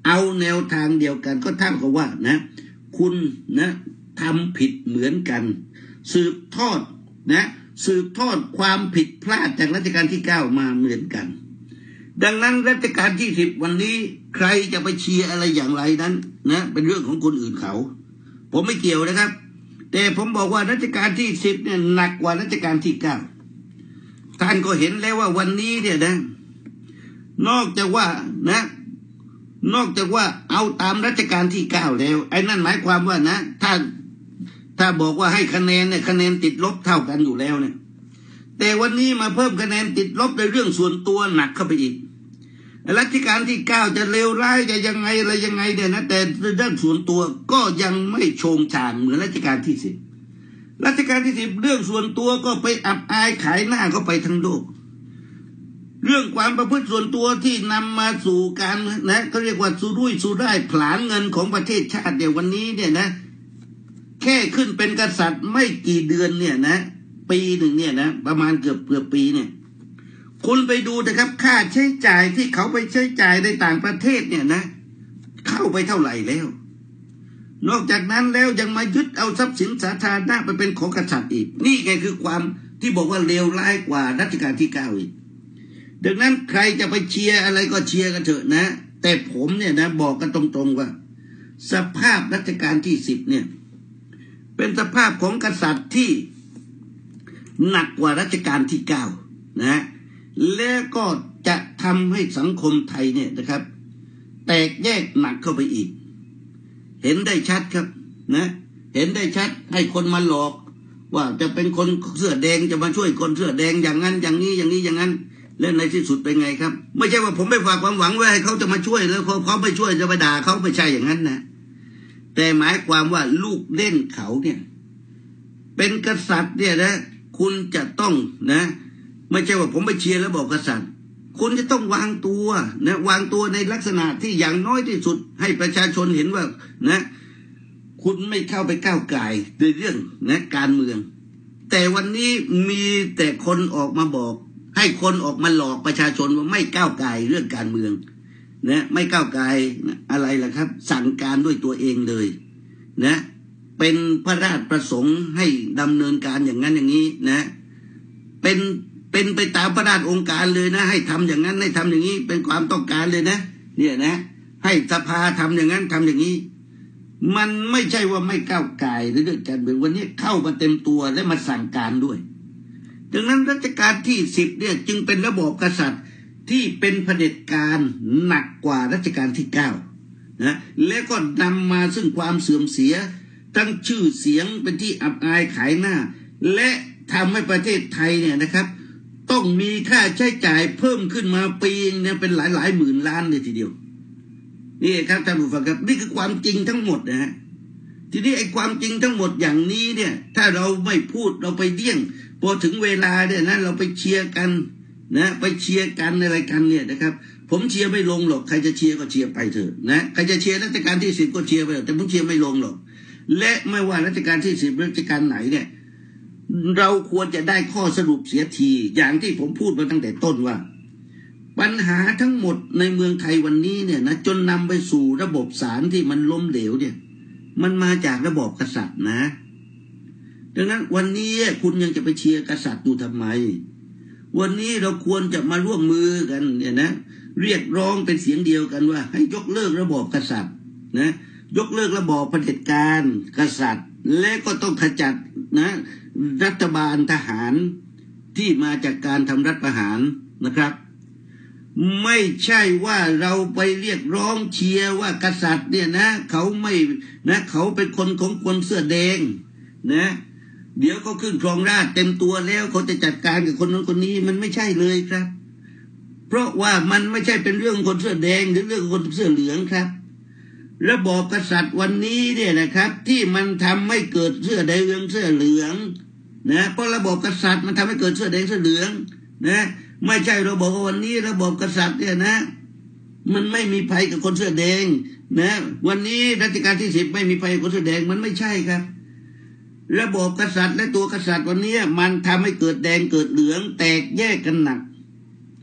เอาแนวทางเดียวกันก็เท่ากับว่านะคุณนะทำผิดเหมือนกันสืบทอดนะสืบทอดความผิดพลาดจากรัชกาลที่เก้ามาเหมือนกันดังนั้นรัชกาลที่สิบวันนี้ใครจะไปเชียร์อะไรอย่างไรนั้นนะเป็นเรื่องของคนอื่นเขาผมไม่เกี่ยวนะครับแต่ผมบอกว่ารัชกาลที่สิบเนี่ยหนักกว่ารัชกาลที่เก้าท่านก็เห็นแล้วว่าวันนี้เนี่ยนะนอกจากว่านะนอกจากว่าเอาตามรัชกาลที่เก้าแล้วไอ้นั่นหมายความว่านะถ้าถ้าบอกว่าให้คะแนนเนี่ยคะแนนติดลบเท่ากันอยู่แล้วเนี่ยแต่วันนี้มาเพิ่มคะแนนติดลบในเรื่องส่วนตัวหนักเข้าไปอีกรัชกาลที่เก้าจะเลวร้ายจะยังไงอะไรยังไงเนี่ยนะแต่เรื่องส่วนตัวก็ยังไม่โชงชางเหมือนรัชกาลที่สิบรัชกาลที่สิบเรื่องส่วนตัวก็ไปอับอายขายหน้าเข้าไปทั้งโลกเรื่องความประพฤติส่วนตัวที่นำมาสู่การนะเขาเรียกว่าสุรุ่ยสุร่ายผลาญเงินของประเทศชาติเดี๋ยววันนี้เนี่ยนะแค่ขึ้นเป็นกษัตริย์ไม่กี่เดือนเนี่ยนะปีหนึ่งเนี่ยนะประมาณเกือบเกือบปีเนี่ยคุณไปดูนะครับค่าใช้จ่ายที่เขาไปใช้จ่ายในต่างประเทศเนี่ยนะเข้าไปเท่าไหร่แล้วนอกจากนั้นแล้วยังมายึดเอาทรัพย์สินสาธารณะไปเป็นของกษัตริย์อีกนี่ไงคือความที่บอกว่าเลวร้ายกว่ารัชกาลที่เก้าอีกดังนั้นใครจะไปเชียร์อะไรก็เชียร์กันเถอะนะแต่ผมเนี่ยนะบอกกันตรงๆว่าสภาพรัชกาลที่สิบเนี่ยเป็นสภาพของกษัตริย์ที่หนักกว่ารัชกาลที่เก้านะและก็จะทำให้สังคมไทยเนี่ยนะครับแตกแยกหนักเข้าไปอีกเห็นได้ชัดครับนะเห็นได้ชัดให้คนมาหลอกว่าจะเป็นคนเสื้อแดงจะมาช่วยคนเสื้อแดงอย่างนั้นอย่างนี้อย่างนี้อย่างนั้นและในที่สุดเป็นไงครับไม่ใช่ว่าผมไปฝากความหวังไว้ให้เขาจะมาช่วยแล้วเขาไม่ช่วยจะไปด่าเขาไม่ใช่อย่างนั้นนะแต่หมายความว่าลูกเล่นเขาเนี่ยเป็นกษัตริย์เนี่ยนะคุณจะต้องนะไม่ใช่ว่าผมไปเชียร์แล้วบอกกษัตริย์คุณจะต้องวางตัวนะวางตัวในลักษณะที่อย่างน้อยที่สุดให้ประชาชนเห็นว่านะคุณไม่เข้าไปก้าวไก่ในเรื่องนะการเมืองแต่วันนี้มีแต่คนออกมาบอกให้คนออกมาหลอกประชาชนว่าไม่ก้าวไก่เรื่องการเมืองนะไม่ก้าวไก่อะไรล่ะครับสั่งการด้วยตัวเองเลยนะเป็นพระราชประสงค์ให้ดำเนินการอย่างนั้นอย่างนี้นะเป็นเป็นไปตามพระราชองค์การเลยนะให้ทำอย่างนั้นให้ทำอย่างนี้เป็นความต้องการเลยนะเนี่ยนะให้สภาทำอย่างนั้นทำอย่างนี้มันไม่ใช่ว่าไม่ก้าวไก่ในเรื่องการเมืองวันนี้เข้ามาเต็มตัวและมาสั่งการด้วยดังนั้นรัชกาลที่สิบเนี่ยจึงเป็นระบอบกษัตริย์ที่เป็นเผด็จการหนักกว่ารัชกาลที่เก้านะและก็นำมาซึ่งความเสื่อมเสียทั้งชื่อเสียงเป็นที่อับอายขายหน้าและทำให้ประเทศไทยเนี่ยนะครับต้องมีค่าใช้จ่ายเพิ่มขึ้นมาปีเนี่ยเป็นหลายหลายหมื่นล้านเลยทีเดียวนี่ครับท่านผู้ฟังครับนี่คือความจริงทั้งหมดนะฮะทีนี้ไอ้ความจริงทั้งหมดอย่างนี้เนี่ยถ้าเราไม่พูดเราไปเดี่ยงพอถึงเวลาเนี่ยนะเราไปเชียร์กันนะไปเชียร์กันอะไรกันเนี่ยนะครับผมเชียร์ไม่ลงหรอกใครจะเชียร์ก็เชียร์ไปเถอะนะใครจะเชียร์รัชกาลที่สิบก็เชียร์ไปแต่ผมเชียร์ไม่ลงหรอกและไม่ว่ารัชกาลที่สิบรัชกาลไหนเนี่ยเราควรจะได้ข้อสรุปเสียทีอย่างที่ผมพูดมาตั้งแต่ต้นว่าปัญหาทั้งหมดในเมืองไทยวันนี้เนี่ยนะจนนำไปสู่ระบบศาลที่มันล้มเหลวเนี่ยมันมาจากระบอบกษัตริย์นะดังนั้นวันนี้คุณยังจะไปเชียร์กษัตริย์อยู่ทำไมวันนี้เราควรจะมาร่วมมือกันเนี่ยนะเรียกร้องเป็นเสียงเดียวกันว่าให้ยกเลิกระบอบกษัตริย์นะยกเลิกระบอบเผด็จการกษัตริย์และก็ต้องขจัดนะรัฐบาลทหารที่มาจากการทำรัฐประหารนะครับไม่ใช่ว่าเราไปเรียกร้องเชียร์ว่ากษัตริย์เนี่ยนะเขาไม่นะเขาเป็นคนของคนเสื้อแดงนะเดี๋ยวเขาขึ้นครองราชย์เต็มตัวแล้วเขาจะจัดการกับคนนั้นคนนี้มันไม่ใช่เลยครับเพราะว่ามันไม่ใช่เป็นเรื่องคนเสื้อแดงหรือเรื่องคนเสื้อเหลืองครับระบอบกษัตริย์วันนี้เนี่ยนะครับที่มันทำให้เกิดเสื้อแดงเสื้อเหลืองนะเพราะระบอบกษัตริย์มันทำให้เกิดเสื้อแดงเสื้อเหลืองนะไม่ใช่เราบอกว่าวันนี้ระบอบกษัตริย์เนี่ยนะมันไม่มีภัยกับคนเสื้อแดงนะวันนี้รัชกาลที่สิบไม่มีภัยกับคนเสื้อแดงมันไม่ใช่ครับระบอบกษัตริย์และตัวกษัตริย์วันนี้มันทำให้เกิดแดงเกิดเหลืองแตกแยกกันหนัก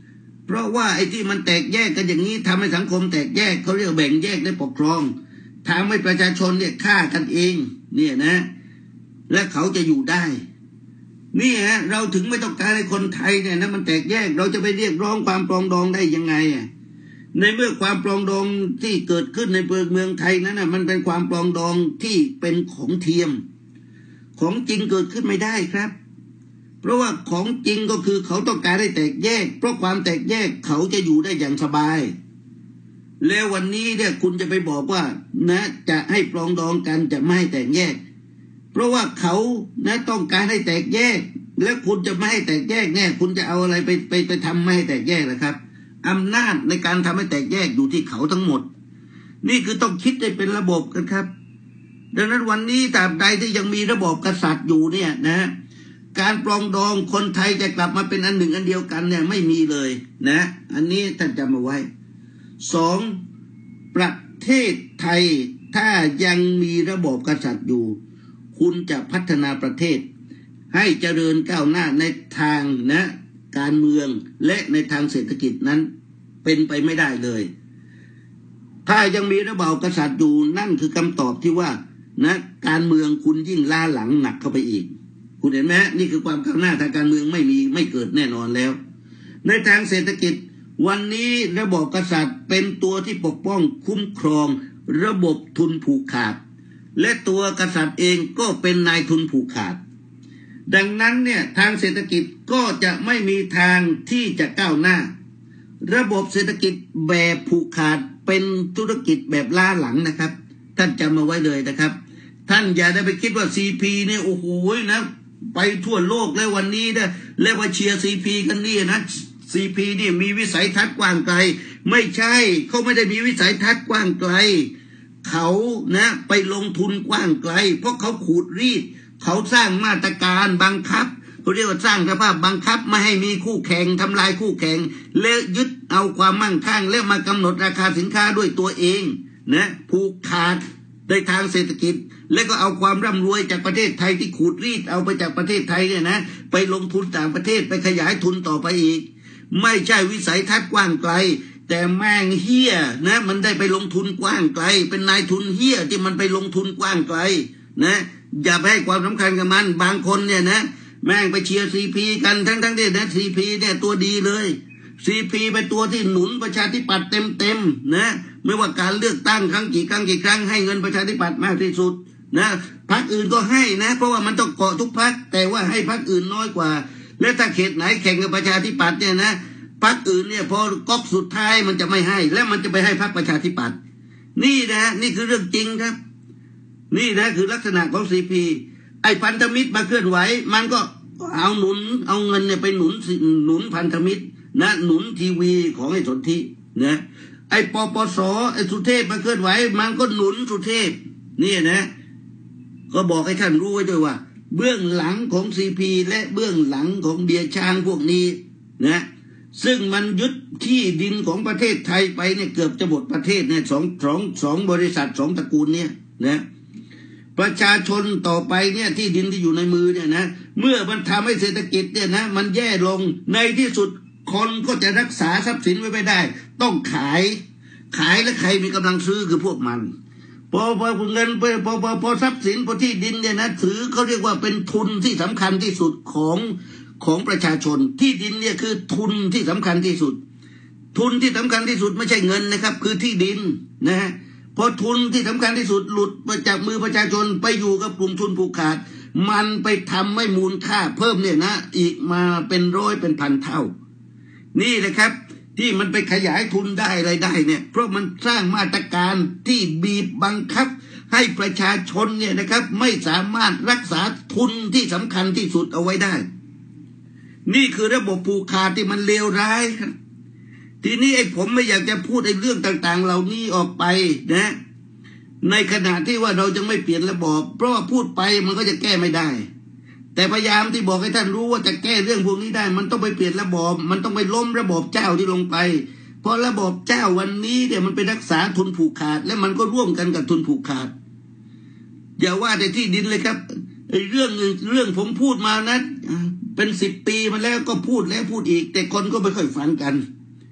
เพราะว่าไอ้ที่มันแตกแยกกันอย่างนี้ทำให้สังคมแตกแยกเขาเรียกแบ่งแยกได้ปกครองทำให้ประชาชนเนี่ยฆ่ากันเองเนี่ยนะและเขาจะอยู่ได้นี่ฮะเราถึงไม่ต้องการให้คนไทยเนี่ยนะมันแตกแยกเราจะไปเรียกร้องความปรองดองได้ยังไงอ่ะในเมื่อความปรองดองที่เกิดขึ้นในเมืองไทยนั้นน่ะมันเป็นความปรองดองที่เป็นของเทียมของจริงเกิดขึ้นไม่ได้ครับเพราะว่าของจริงก็คือเขาต้องการให้แตกแยกเพราะความแตกแยกเขาจะอยู่ได้อย่างสบายแล้ววันนี้เนี่ยคุณจะไปบอกว่านะจะให้ปรองดองกันจะไม่ให้แตกแยกเพราะว่าเขานะต้องการให้แตกแยกแล้วคุณจะไม่ให้แตกแยกเนี่ยคุณจะเอาอะไรไปไปไปทำไม่ให้แตกแยกล่ะครับอำนาจในการทำให้แตกแยกอยู่ที่เขาทั้งหมดนี่คือต้องคิดให้เป็นระบบกันครับดังนั้นวันนี้ตราบใดที่ยังมีระบบกษัตริย์อยู่เนี่ยนะการปรองดองคนไทยจะกลับมาเป็นอันหนึ่งอันเดียวกันเนี่ยไม่มีเลยนะอันนี้ท่านจำเอาไว้สองประเทศไทยถ้ายังมีระบบกษัตริย์อยู่คุณจะพัฒนาประเทศให้เจริญก้าวหน้าในทางนะการเมืองและในทางเศรษฐกิจนั้นเป็นไปไม่ได้เลยถ้ายังมีระบอบกษัตริย์อยู่นั่นคือคำตอบที่ว่านะการเมืองคุณยิ่งล้าหลังหนักเข้าไปอีกคุณเห็นไหมนี่คือความก้าวหน้าทางการเมืองไม่มีไม่เกิดแน่นอนแล้วในทางเศรษฐกิจวันนี้ระบอบกษัตริย์เป็นตัวที่ปกป้องคุ้มครองระบบทุนผูกขาดและตัวกษัตริย์เองก็เป็นนายทุนผูกขาดดังนั้นเนี่ยทางเศรษฐกิจก็จะไม่มีทางที่จะก้าวหน้าระบบเศรษฐกิจแบบผูกขาดเป็นธุรกิจแบบล้าหลังนะครับท่านจำมาไว้เลยนะครับท่านอย่าได้ไปคิดว่า ซี พี เนี่ยโอ้โหนะไปทั่วโลกแล้ววันนี้นะเรียกว่าเชียร์ ซี พี กันนี่นะ ซี พี นี่มีวิสัยทัศน์กว้างไกลไม่ใช่เขาไม่ได้มีวิสัยทัศน์กว้างไกลเขานะไปลงทุนกว้างไกลเพราะเขาขูดรีดเขาสร้างมาตรการบังคับเขาเรียกว่าสร้างสภาพบังคับไม่ให้มีคู่แข่งทำลายคู่แข่งและยึดเอาความมั่งคั่งและมากำหนดราคาสินค้าด้วยตัวเองนะผูกขาดในทางเศรษฐกิจและก็เอาความร่ำรวยจากประเทศไทยที่ขูดรีดเอาไปจากประเทศไทยเนี่ยนะไปลงทุนต่างประเทศไปขยายทุนต่อไปอีกไม่ใช่วิสัยทัศน์กว้างไกลแต่แม่งเฮี้ยนะมันได้ไปลงทุนกว้างไกลเป็นนายทุนเฮี้ยที่มันไปลงทุนกว้างไกลนะอย่าไปให้ความสำคัญกับมันบางคนเนี่ยนะแม่งไปเชียร์ ซี พี กันทั้งทั้งที่นะ ซี พี เนี่ยตัวดีเลย ซี พี เป็นตัวที่หนุนประชาธิปัตย์เต็มๆนะไม่ว่าการเลือกตั้งครั้งกี่ครั้งกี่ครั้งให้เงินประชาธิปัตย์มากที่สุดนะพรรคอื่นก็ให้นะเพราะว่ามันต้องเกาะทุกพรรคแต่ว่าให้พรรคอื่นน้อยกว่าและถ้าเขตไหนแข่งกับประชาธิปัตย์เนี่ยนะพรรคอื่นเนี่ยพอก๊อกสุดท้ายมันจะไม่ให้และมันจะไปให้พรรคประชาธิปัตย์นี่นะนี่คือเรื่องจริงครับนี่นะคือลักษณะของ ซี พี ไอ้พันธมิตรมาเคลื่อนไหวมันก็เอาหนุนเอาเงินเนี่ยไปหนุนหนุนพันธมิตรนะหนุนทีวีของไอ้สนธินะไอ้ปปสไอ้สุเทพมาเคลื่อนไหวมันก็หนุนสุเทพนี่นะก็บอกให้ท่านรู้ไว้ด้วยว่าเบื้องหลังของ ซี พี และเบื้องหลังของเบียร์ช้างพวกนี้นะซึ่งมันยึดที่ดินของประเทศไทยไปเนี่ยเกือบจะหมดประเทศเนี่ยสองสองสองบริษัทสองตระกูลเนี่ยนะประชาชนต่อไปเนี่ยที่ดินที่อยู่ในมือเนี่ยนะเมื่อมันทำให้เศรษฐกิจเนี่ยนะมันแย่ลงในที่สุดคนก็จะรักษาทรัพย์สินไว้ไม่ได้ต้องขายขายแล้วใครมีกำลังซื้อคือพวกมันพอพอเงินพอพอพอทรัพย์สินพอที่ดินเนี่ยนะถือเขาเรียกว่าเป็นทุนที่สำคัญที่สุดของของประชาชนที่ดินเนี่ยคือทุนที่สำคัญที่สุดทุนที่สำคัญที่สุดไม่ใช่เงินนะครับคือที่ดินนะฮะพอทุนที่สำคัญที่สุดหลุดมาจากมือประชาชนไปอยู่กับกลุ่มทุนผูกขาดมันไปทำให้มูลค่าเพิ่มเนี่ยนะอีกมาเป็นร้อยเป็นพันเท่านี่แหละครับที่มันไปขยายทุนได้อะไรได้เนี่ยเพราะมันสร้างมาตรการที่บีบบังคับให้ประชาชนเนี่ยนะครับไม่สามารถรักษาทุนที่สำคัญที่สุดเอาไว้ได้นี่คือระบบผูกขาดที่มันเลวร้ายครับทีนี้ไอ้ผมไม่อยากจะพูดไอ้เรื่องต่างๆเหล่านี้ออกไปนะในขณะที่ว่าเราจะไม่เปลี่ยนระบบเพราะว่าพูดไปมันก็จะแก้ไม่ได้แต่พยายามที่บอกให้ท่านรู้ว่าจะแก้เรื่องพวกนี้ได้มันต้องไปเปลี่ยนระบบมันต้องไปล้มระบบเจ้าที่ลงไปเพราะระบบเจ้าวันนี้เนี่ยมันไปรักษาทุนผูกขาดและมันก็ร่วมกันกับทุนผูกขาดอย่าว่าแต่ที่ดินเลยครับไอ้เรื่องเรื่องผมพูดมานะเป็นสิบปีมาแล้วก็พูดแล้วพูดอีกแต่คนก็ไม่ค่อยฟังกัน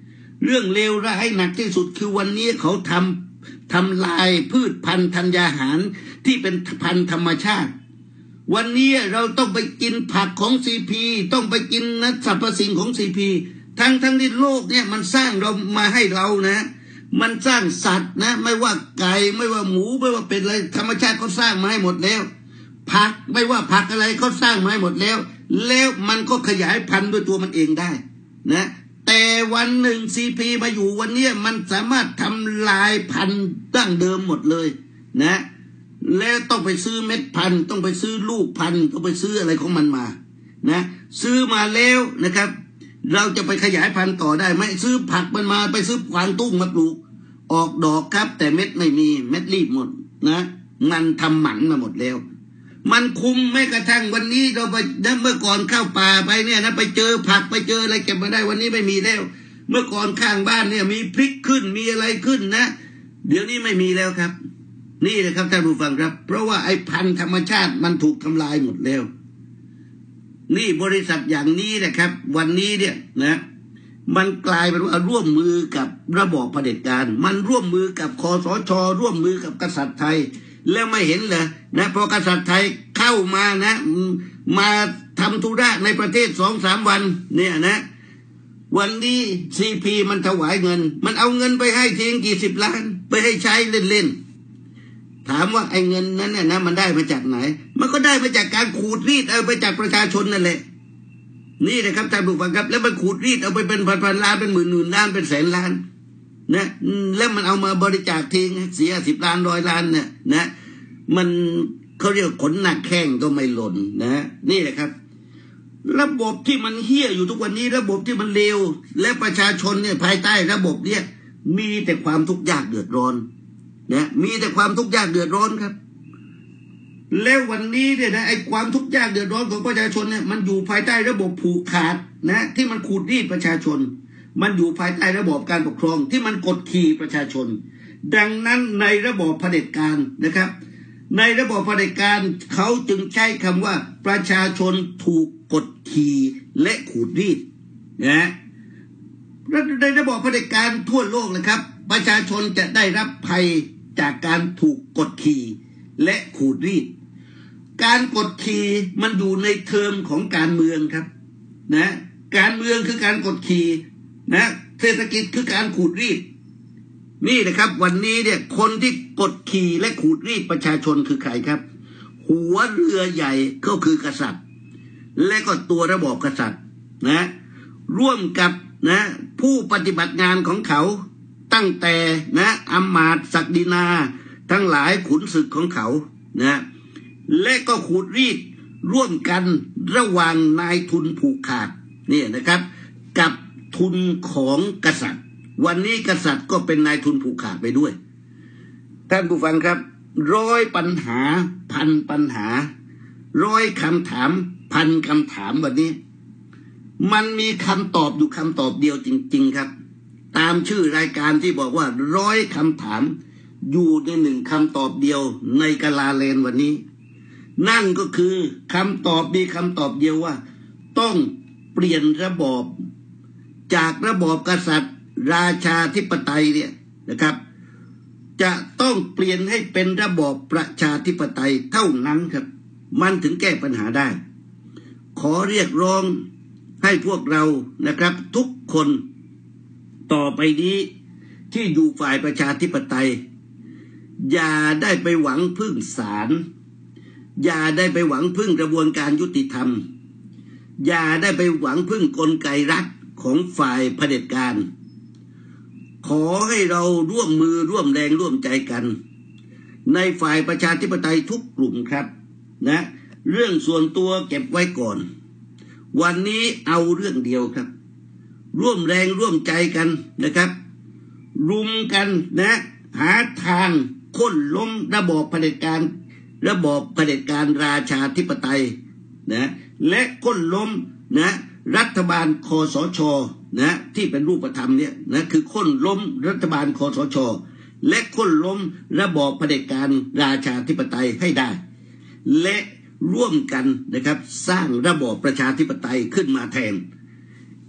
เรื่องเลวร้ายหนักที่สุดคือวันนี้เขาทำทำลายพืชพันธุ์ธัญญาหารที่เป็นพันธุ์ธรรมชาติวันนี้เราต้องไปกินผักของซีพีต้องไปกินนะสรรพสิ่งของซีพีทั้งทั้งที่โลกเนี่ยมันสร้างเรามาให้เรานะมันสร้างสัตว์นะไม่ว่าไก่ไม่ว่าหมูไม่ว่าเป็นอะไรธรรมชาติเขาสร้างมาให้หมดแล้วผักไม่ว่าผักอะไรเขาสร้างมาให้หมดแล้วแล้วมันก็ขยายพันธุ์ด้วยตัวมันเองได้นะแต่วันหนึ่งซีพีมาอยู่วันนี้มันสามารถทำลายพันธุ์ดั้งเดิมหมดเลยนะแล้วต้องไปซื้อเม็ดพันธุ์ต้องไปซื้อลูกพันธุ์ต้องไปซื้ออะไรของมันมานะซื้อมาแล้วนะครับเราจะไปขยายพันธุ์ต่อได้ไหมซื้อผักมันมาไปซื้อกวางตุ้งมาปลูกออกดอกครับแต่เม็ดไม่มีเม็ดรีบหมดนะมันทำหมันมาหมดแล้วมันคุมไม่กระทั่งวันนี้เราไปเมื่อก่อนเข้าป่าไปเนี่ยนะไปเจอผักไปเจออะไรเก็บมาได้วันนี้ไม่มีแล้วเมื่อก่อนข้างบ้านเนี่ยมีพริกขึ้นมีอะไรขึ้นนะเดี๋ยวนี้ไม่มีแล้วครับนี่แหละครับท่านผู้ฟังครับเพราะว่าไอ้พันธุ์ธรรมชาติมันถูกทำลายหมดแล้วนี่บริษัทอย่างนี้นะครับวันนี้เนี่ยนะมันกลายเป็นว่าร่วมมือกับระบอบเผด็จการมันร่วมมือกับคสช.ร่วมมือกับกษัตริย์ไทยแล้วไม่เห็นเลยนะพอกษัตริย์ไทยเข้ามานะมาทำธุระในประเทศสองสามวันเนี่ยนะวันนี้ซีพีมันถวายเงินมันเอาเงินไปให้ทิ้งกี่สิบล้านไปให้ใช้เล่นๆถามว่าไอ้เงินนั้นเนี่ยนะมันได้มาจากไหนมันก็ได้มาจากการขูดรีดเอาไปจากประชาชนนั่นแหละนี่นะครับท่านผู้ฟังครับแล้วมันขูดรีดเอาไปเป็นพันๆล้านเป็นหมื่นหมื่นล้านเป็นแสนล้านนะแล้วมันเอามาบริจาคทิ้งเสียสิบล้านร้อยล้านเนี่ยนะมันเขาเรียกขนหนักแข้งก็ไม่หล่นนะนี่แหละครับระบบที่มันเฮี้ยอยู่ทุกวันนี้ระบบที่มันเลวและประชาชนเนี่ยภายใต้ระบบเนี่ยมีแต่ความทุกข์ยากเดือดร้อนนะมีแต่ความทุกข์ยากเดือดร้อนครับแล้ววันนี้เนี่ยนะไอ้ความทุกข์ยากเดือดร้อนของประชาชนเนี่ยมันอยู่ภายใต้ระบบผูกขาดนะที่มันขูดรีดประชาชนมันอยู่ภายใต้ระบบการปกครองที่มันกดขี่ประชาชนดังนั้นในระบบเผด็จการนะครับในระบบเผด็จการเขาจึงใช้คำว่าประชาชนถูกกดขี่และขูดรีดนะในระบบเผด็จการทั่วโลกนะครับประชาชนจะได้รับภัยจากการถูกกดขี่และขูดรีดการกดขี่มันอยู่ในเทอมของการเมืองครับนะการเมืองคือการกดขี่นะเศรษฐกิจคือการขูดรีดนี่นะครับวันนี้เนี่ยคนที่กดขี่และขูดรีดประชาชนคือใครครับหัวเรือใหญ่ก็คือกษัตริย์และก็ตัวระบอบกษัตริย์นะร่วมกับนะผู้ปฏิบัติงานของเขาตั้งแต่นะอำมาตย์ศักดินาทั้งหลายขุนศึกของเขานะและก็ขูดรีดร่วมกันระหว่างนายทุนผูกขาดนี่นะครับกับทุนของกษัตริย์วันนี้กษัตริย์ก็เป็นนายทุนผูกขาดไปด้วยท่านผู้ฟังครับร้อยปัญหาพันปัญหาร้อยคำถามพันคำถามวันนี้มันมีคำตอบอยู่คำตอบเดียวจริงๆครับตามชื่อรายการที่บอกว่าร้อยคำถามอยู่ในหนึ่งคำตอบเดียวในกาลาเลนวันนี้นั่นก็คือคำตอบมีคำตอบเดียวว่าต้องเปลี่ยนระบอบจากระบอบกษัตริย์ราชาธิปไตยเนี่ยนะครับจะต้องเปลี่ยนให้เป็นระบอบประชาธิปไตยเท่านั้นครับมันถึงแก้ปัญหาได้ขอเรียกร้องให้พวกเรานะครับทุกคนต่อไปนี้ที่อยู่ฝ่ายประชาธิปไตยอย่าได้ไปหวังพึ่งศาลอย่าได้ไปหวังพึ่งกระบวนการยุติธรรมอย่าได้ไปหวังพึ่งกลไกรัฐของฝ่ายเผด็จการขอให้เราร่วมมือร่วมแรงร่วมใจกันในฝ่ายประชาธิปไตยทุกกลุ่มครับนะเรื่องส่วนตัวเก็บไว้ก่อนวันนี้เอาเรื่องเดียวครับร่วมแรงร่วมใจกันนะครับรุมกันนะหาทางค้นล้มระบอบเผด็จการระบอบเผด็จการราชาธิปไตยนะและค้นล้มนะรัฐบาลคสช.นะที่เป็นรูปธรรมเนี่ยนะคือค้นล้มรัฐบาลคสช.และค้นล้มระบอบเผด็จการราชาธิปไตยให้ได้และร่วมกันนะครับสร้างระบอบประชาธิปไตยขึ้นมาแทน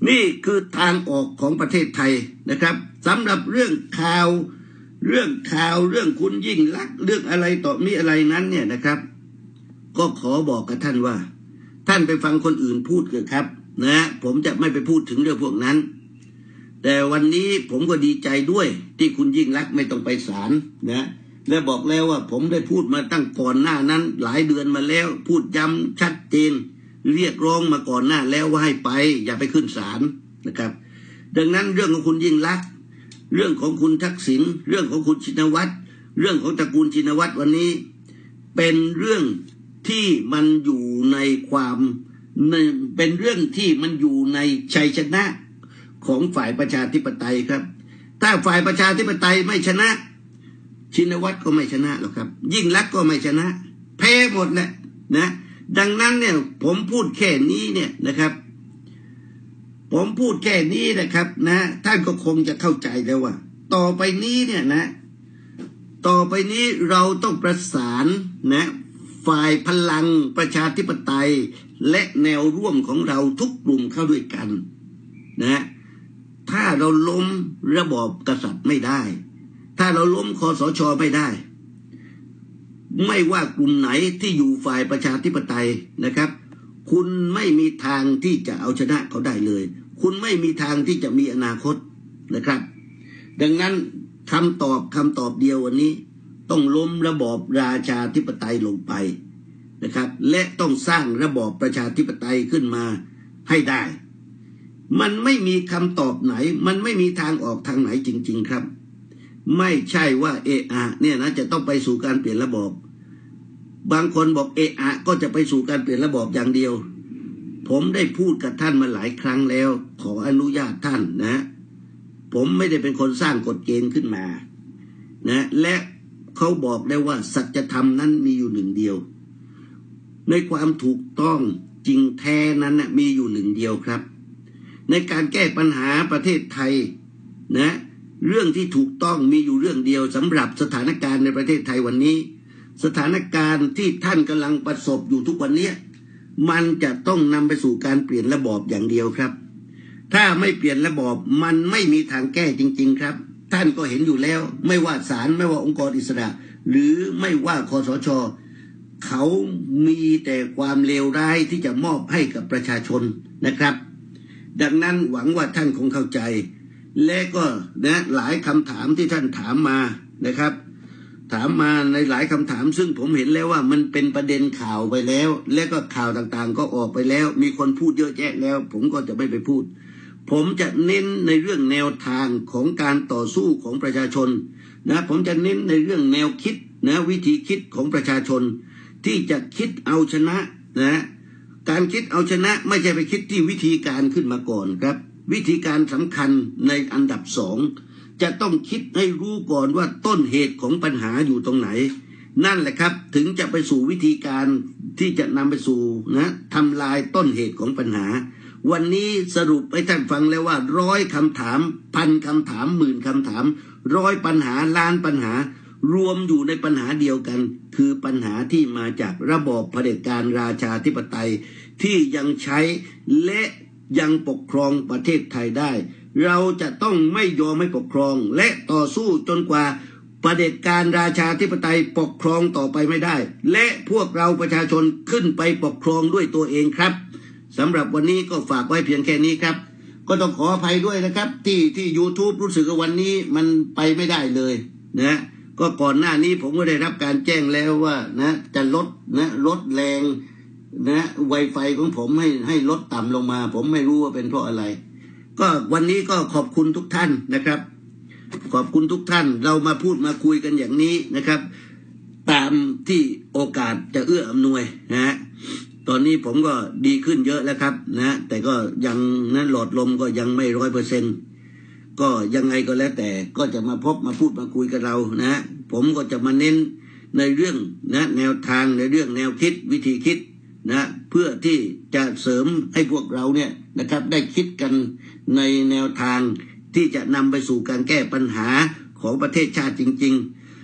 นี่คือทางออกของประเทศไทยนะครับสำหรับเรื่องข่าวเรื่องข่าวเรื่องคุณยิ่งลักษณ์เรื่องอะไรต่อมีอะไรนั้นเนี่ยนะครับก็ขอบอกกับท่านว่าท่านไปฟังคนอื่นพูดเถอะครับนะผมจะไม่ไปพูดถึงเรื่องพวกนั้นแต่วันนี้ผมก็ดีใจด้วยที่คุณยิ่งลักษณ์ไม่ต้องไปศาลนะและบอกแล้วว่าผมได้พูดมาตั้งก่อนหน้านั้นหลายเดือนมาแล้วพูดย้ำชัดเจนเรียกร้องมาก่อนหน้าแล้วว่าให้ไปอย่าไปขึ้นศาลนะครับดังนั้นเรื่องของคุณยิ่งลักษณ์เรื่องของคุณทักษิณเรื่องของคุณชินวัตรเรื่องของตระกูลชินวัตรวันนี้เป็นเรื่องที่มันอยู่ในความเป็นเรื่องที่มันอยู่ในชัยชนะของฝ่ายประชาธิปไตยครับถ้าฝ่ายประชาธิปไตยไม่ชนะชินวัตรก็ไม่ชนะหรอกครับยิ่งลักษณ์ก็ไม่ชนะแพ้หมดแหละนะดังนั้นเนี่ยผมพูดแค่นี้เนี่ยนะครับผมพูดแค่นี้นะครับนะท่านก็คงจะเข้าใจแล้วว่าต่อไปนี้เนี่ยนะต่อไปนี้เราต้องประสานนะฝ่ายพลังประชาธิปไตยและแนวร่วมของเราทุกกลุ่มเข้าด้วยกันนะถ้าเราล้มระบอบกษัตริย์ไม่ได้ถ้าเราล้มคสช.ไม่ได้ไม่ว่ากลุ่มไหนที่อยู่ฝ่ายประชาธิปไตยนะครับคุณไม่มีทางที่จะเอาชนะเขาได้เลยคุณไม่มีทางที่จะมีอนาคตนะครับดังนั้นคำตอบคำตอบเดียววันนี้ต้องล้มระบอบราชาธิปไตยลงไปนะครับและต้องสร้างระบอบประชาธิปไตยขึ้นมาให้ได้มันไม่มีคำตอบไหนมันไม่มีทางออกทางไหนจริงๆครับไม่ใช่ว่าเอะอะเนี่ยนะจะต้องไปสู่การเปลี่ยนระบอบบางคนบอกเอะอะก็จะไปสู่การเปลี่ยนระบอบอย่างเดียวผมได้พูดกับท่านมาหลายครั้งแล้วขออนุญาตท่านนะผมไม่ได้เป็นคนสร้างกฎเกณฑ์ขึ้นมานะและเขาบอกได้ว่าสัจธรรมนั้นมีอยู่หนึ่งเดียวในความถูกต้องจริงแท้นั้นนะมีอยู่หนึ่งเดียวครับในการแก้ปัญหาประเทศไทยนะเรื่องที่ถูกต้องมีอยู่เรื่องเดียวสำหรับสถานการณ์ในประเทศไทยวันนี้สถานการณ์ที่ท่านกำลังประสบอยู่ทุกวันนี้มันจะต้องนำไปสู่การเปลี่ยนระบอบอย่างเดียวครับถ้าไม่เปลี่ยนระบอบมันไม่มีทางแก้จริงๆครับท่านก็เห็นอยู่แล้วไม่ว่าศาลไม่ว่าองค์กรอิสระหรือไม่ว่าคสช.เขามีแต่ความเลวร้ายที่จะมอบให้กับประชาชนนะครับดังนั้นหวังว่าท่านคงเข้าใจและก็นะหลายคำถามที่ท่านถามมานะครับถามมาในหลายคำถามซึ่งผมเห็นแล้วว่ามันเป็นประเด็นข่าวไปแล้วและก็ข่าวต่างๆก็ออกไปแล้วมีคนพูดเยอะแยะแล้วผมก็จะไม่ไปพูดผมจะเน้นในเรื่องแนวทางของการต่อสู้ของประชาชนนะผมจะเน้นในเรื่องแนวคิดนะวิธีคิดของประชาชนที่จะคิดเอาชนะนะการคิดเอาชนะไม่ใช่ไปคิดที่วิธีการขึ้นมาก่อนครับวิธีการสำคัญในอันดับสองจะต้องคิดให้รู้ก่อนว่าต้นเหตุของปัญหาอยู่ตรงไหนนั่นแหละครับถึงจะไปสู่วิธีการที่จะนำไปสู่นะทำลายต้นเหตุของปัญหาวันนี้สรุปให้ท่านฟังแล้วว่าร้อยคำถามพันคำถามหมื่นคำถามร้อยปัญหาล้านปัญหารวมอยู่ในปัญหาเดียวกันคือปัญหาที่มาจากระบอบเผด็จการราชาธิปไตยที่ยังใช้และยังปกครองประเทศไทยได้เราจะต้องไม่ยอมให้ปกครองและต่อสู้จนกว่าเผด็จการราชาธิปไตยปกครองต่อไปไม่ได้และพวกเราประชาชนขึ้นไปปกครองด้วยตัวเองครับสำหรับวันนี้ก็ฝากไว้เพียงแค่นี้ครับก็ต้องขออภัยด้วยนะครับที่ที่ YouTube รู้สึกว่าวันนี้มันไปไม่ได้เลยนะก็ก่อนหน้านี้ผมก็ได้รับการแจ้งแล้วว่านะจะลดนะลดแรงนะ Wi-Fi ของผมให้ให้ลดต่ำลงมาผมไม่รู้ว่าเป็นเพราะอะไรก็วันนี้ก็ขอบคุณทุกท่านนะครับขอบคุณทุกท่านเรามาพูดมาคุยกันอย่างนี้นะครับตามที่โอกาสจะเอื้ออำนวยนะฮะตอนนี้ผมก็ดีขึ้นเยอะแล้วครับนะแต่ก็ยังนั้นหลอดลมก็ยังไม่ร้อยเปอร์เซ็นต์ก็ยังไงก็แล้วแต่ก็จะมาพบมาพูดมาคุยกับเรานะผมก็จะมาเน้นในเรื่องนะแนวทางในเรื่องแนวคิดวิธีคิดนะเพื่อที่จะเสริมให้พวกเราเนี่ยนะครับได้คิดกันในแนวทางที่จะนำไปสู่การแก้ปัญหาของประเทศชาติจริงๆ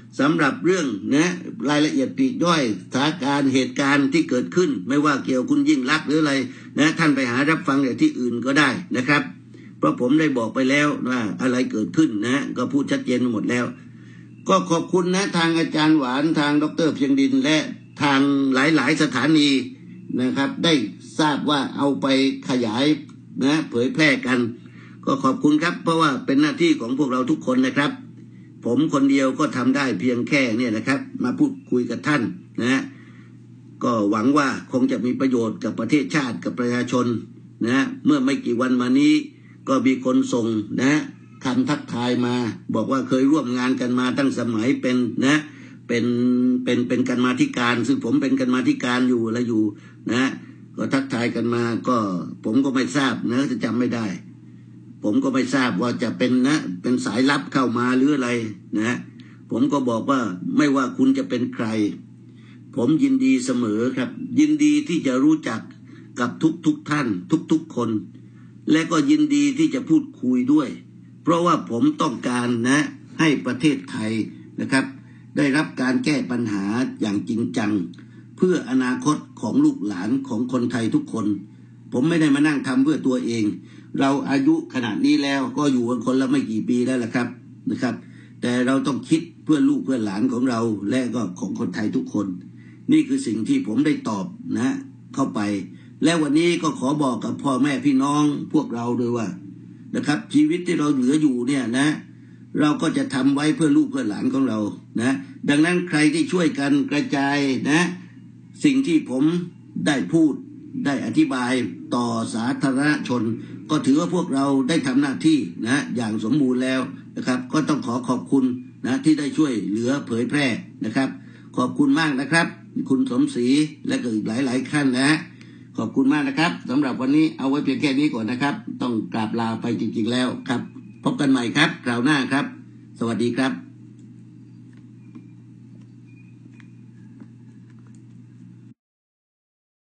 สำหรับเรื่องนะรายละเอียดปลีกย่อยสถานการณ์เหตุการณ์ที่เกิดขึ้นไม่ว่าเกี่ยวคุณยิ่งลักษณ์หรืออะไรนะท่านไปหารับฟังจากที่อื่นก็ได้นะครับเพราะผมได้บอกไปแล้วว่าอะไรเกิดขึ้นนะก็พูดชัดเจนหมดแล้วก็ขอบคุณนะทางอาจารย์หวานทางดร.เพียงดินและทางหลายๆสถานีนะครับได้ทราบว่าเอาไปขยายนะเผยแพร่กันก็ขอบคุณครับเพราะว่าเป็นหน้าที่ของพวกเราทุกคนนะครับผมคนเดียวก็ทำได้เพียงแค่เนี่ยนะครับมาพูดคุยกับท่านนะก็หวังว่าคงจะมีประโยชน์กับประเทศชาติกับประชาชนนะเมื่อไม่กี่วันมานี้ก็มีคนส่งนะคำทักทายมาบอกว่าเคยร่วมงานกันมาตั้งสมัยเป็นนะเป็นเป็นเป็นกรรมาธิการซึ่งผมเป็นกรรมาธิการอยู่และอยู่นะก็ทักทายกันมาก็ผมก็ไม่ทราบนะจะจำไม่ได้ผมก็ไม่ทราบว่าจะเป็นนะเป็นสายลับเข้ามาหรืออะไรนะผมก็บอกว่าไม่ว่าคุณจะเป็นใครผมยินดีเสมอครับยินดีที่จะรู้จักกับทุกทุกท่านทุกทุกคนและก็ยินดีที่จะพูดคุยด้วยเพราะว่าผมต้องการนะให้ประเทศไทยนะครับได้รับการแก้ปัญหาอย่างจริงจังเพื่ออนาคตของลูกหลานของคนไทยทุกคนผมไม่ได้มานั่งทำเพื่อตัวเองเราอายุขนาดนี้แล้วก็อยู่กันคนละไม่กี่ปีแล้วล่ะครับนะครับแต่เราต้องคิดเพื่อลูกเพื่อหลานของเราและก็ของคนไทยทุกคนนี่คือสิ่งที่ผมได้ตอบนะเข้าไปและวันนี้ก็ขอบอกกับพ่อแม่พี่น้องพวกเราด้วยว่านะครับชีวิตที่เราเหลืออยู่เนี่ยนะเราก็จะทำไว้เพื่อลูกเพื่อหลานของเรานะดังนั้นใครที่ช่วยกันกระจายนะสิ่งที่ผมได้พูดได้อธิบายต่อสาธารณชนก็ถือว่าพวกเราได้ทำหน้าที่นะอย่างสมบูรณ์แล้วนะครับก็ต้องขอขอบคุณนะที่ได้ช่วยเหลือเผยแพร่นะครับขอบคุณมากนะครับคุณสมศรีและก็อีกหลายๆขั้นนะขอบคุณมากนะครับสำหรับวันนี้เอาไว้เพียงแค่นี้ก่อนนะครับต้องกราบลาไปจริงๆแล้วครับพบกันใหม่ครับคราวหน้าครับสวัสดีครับ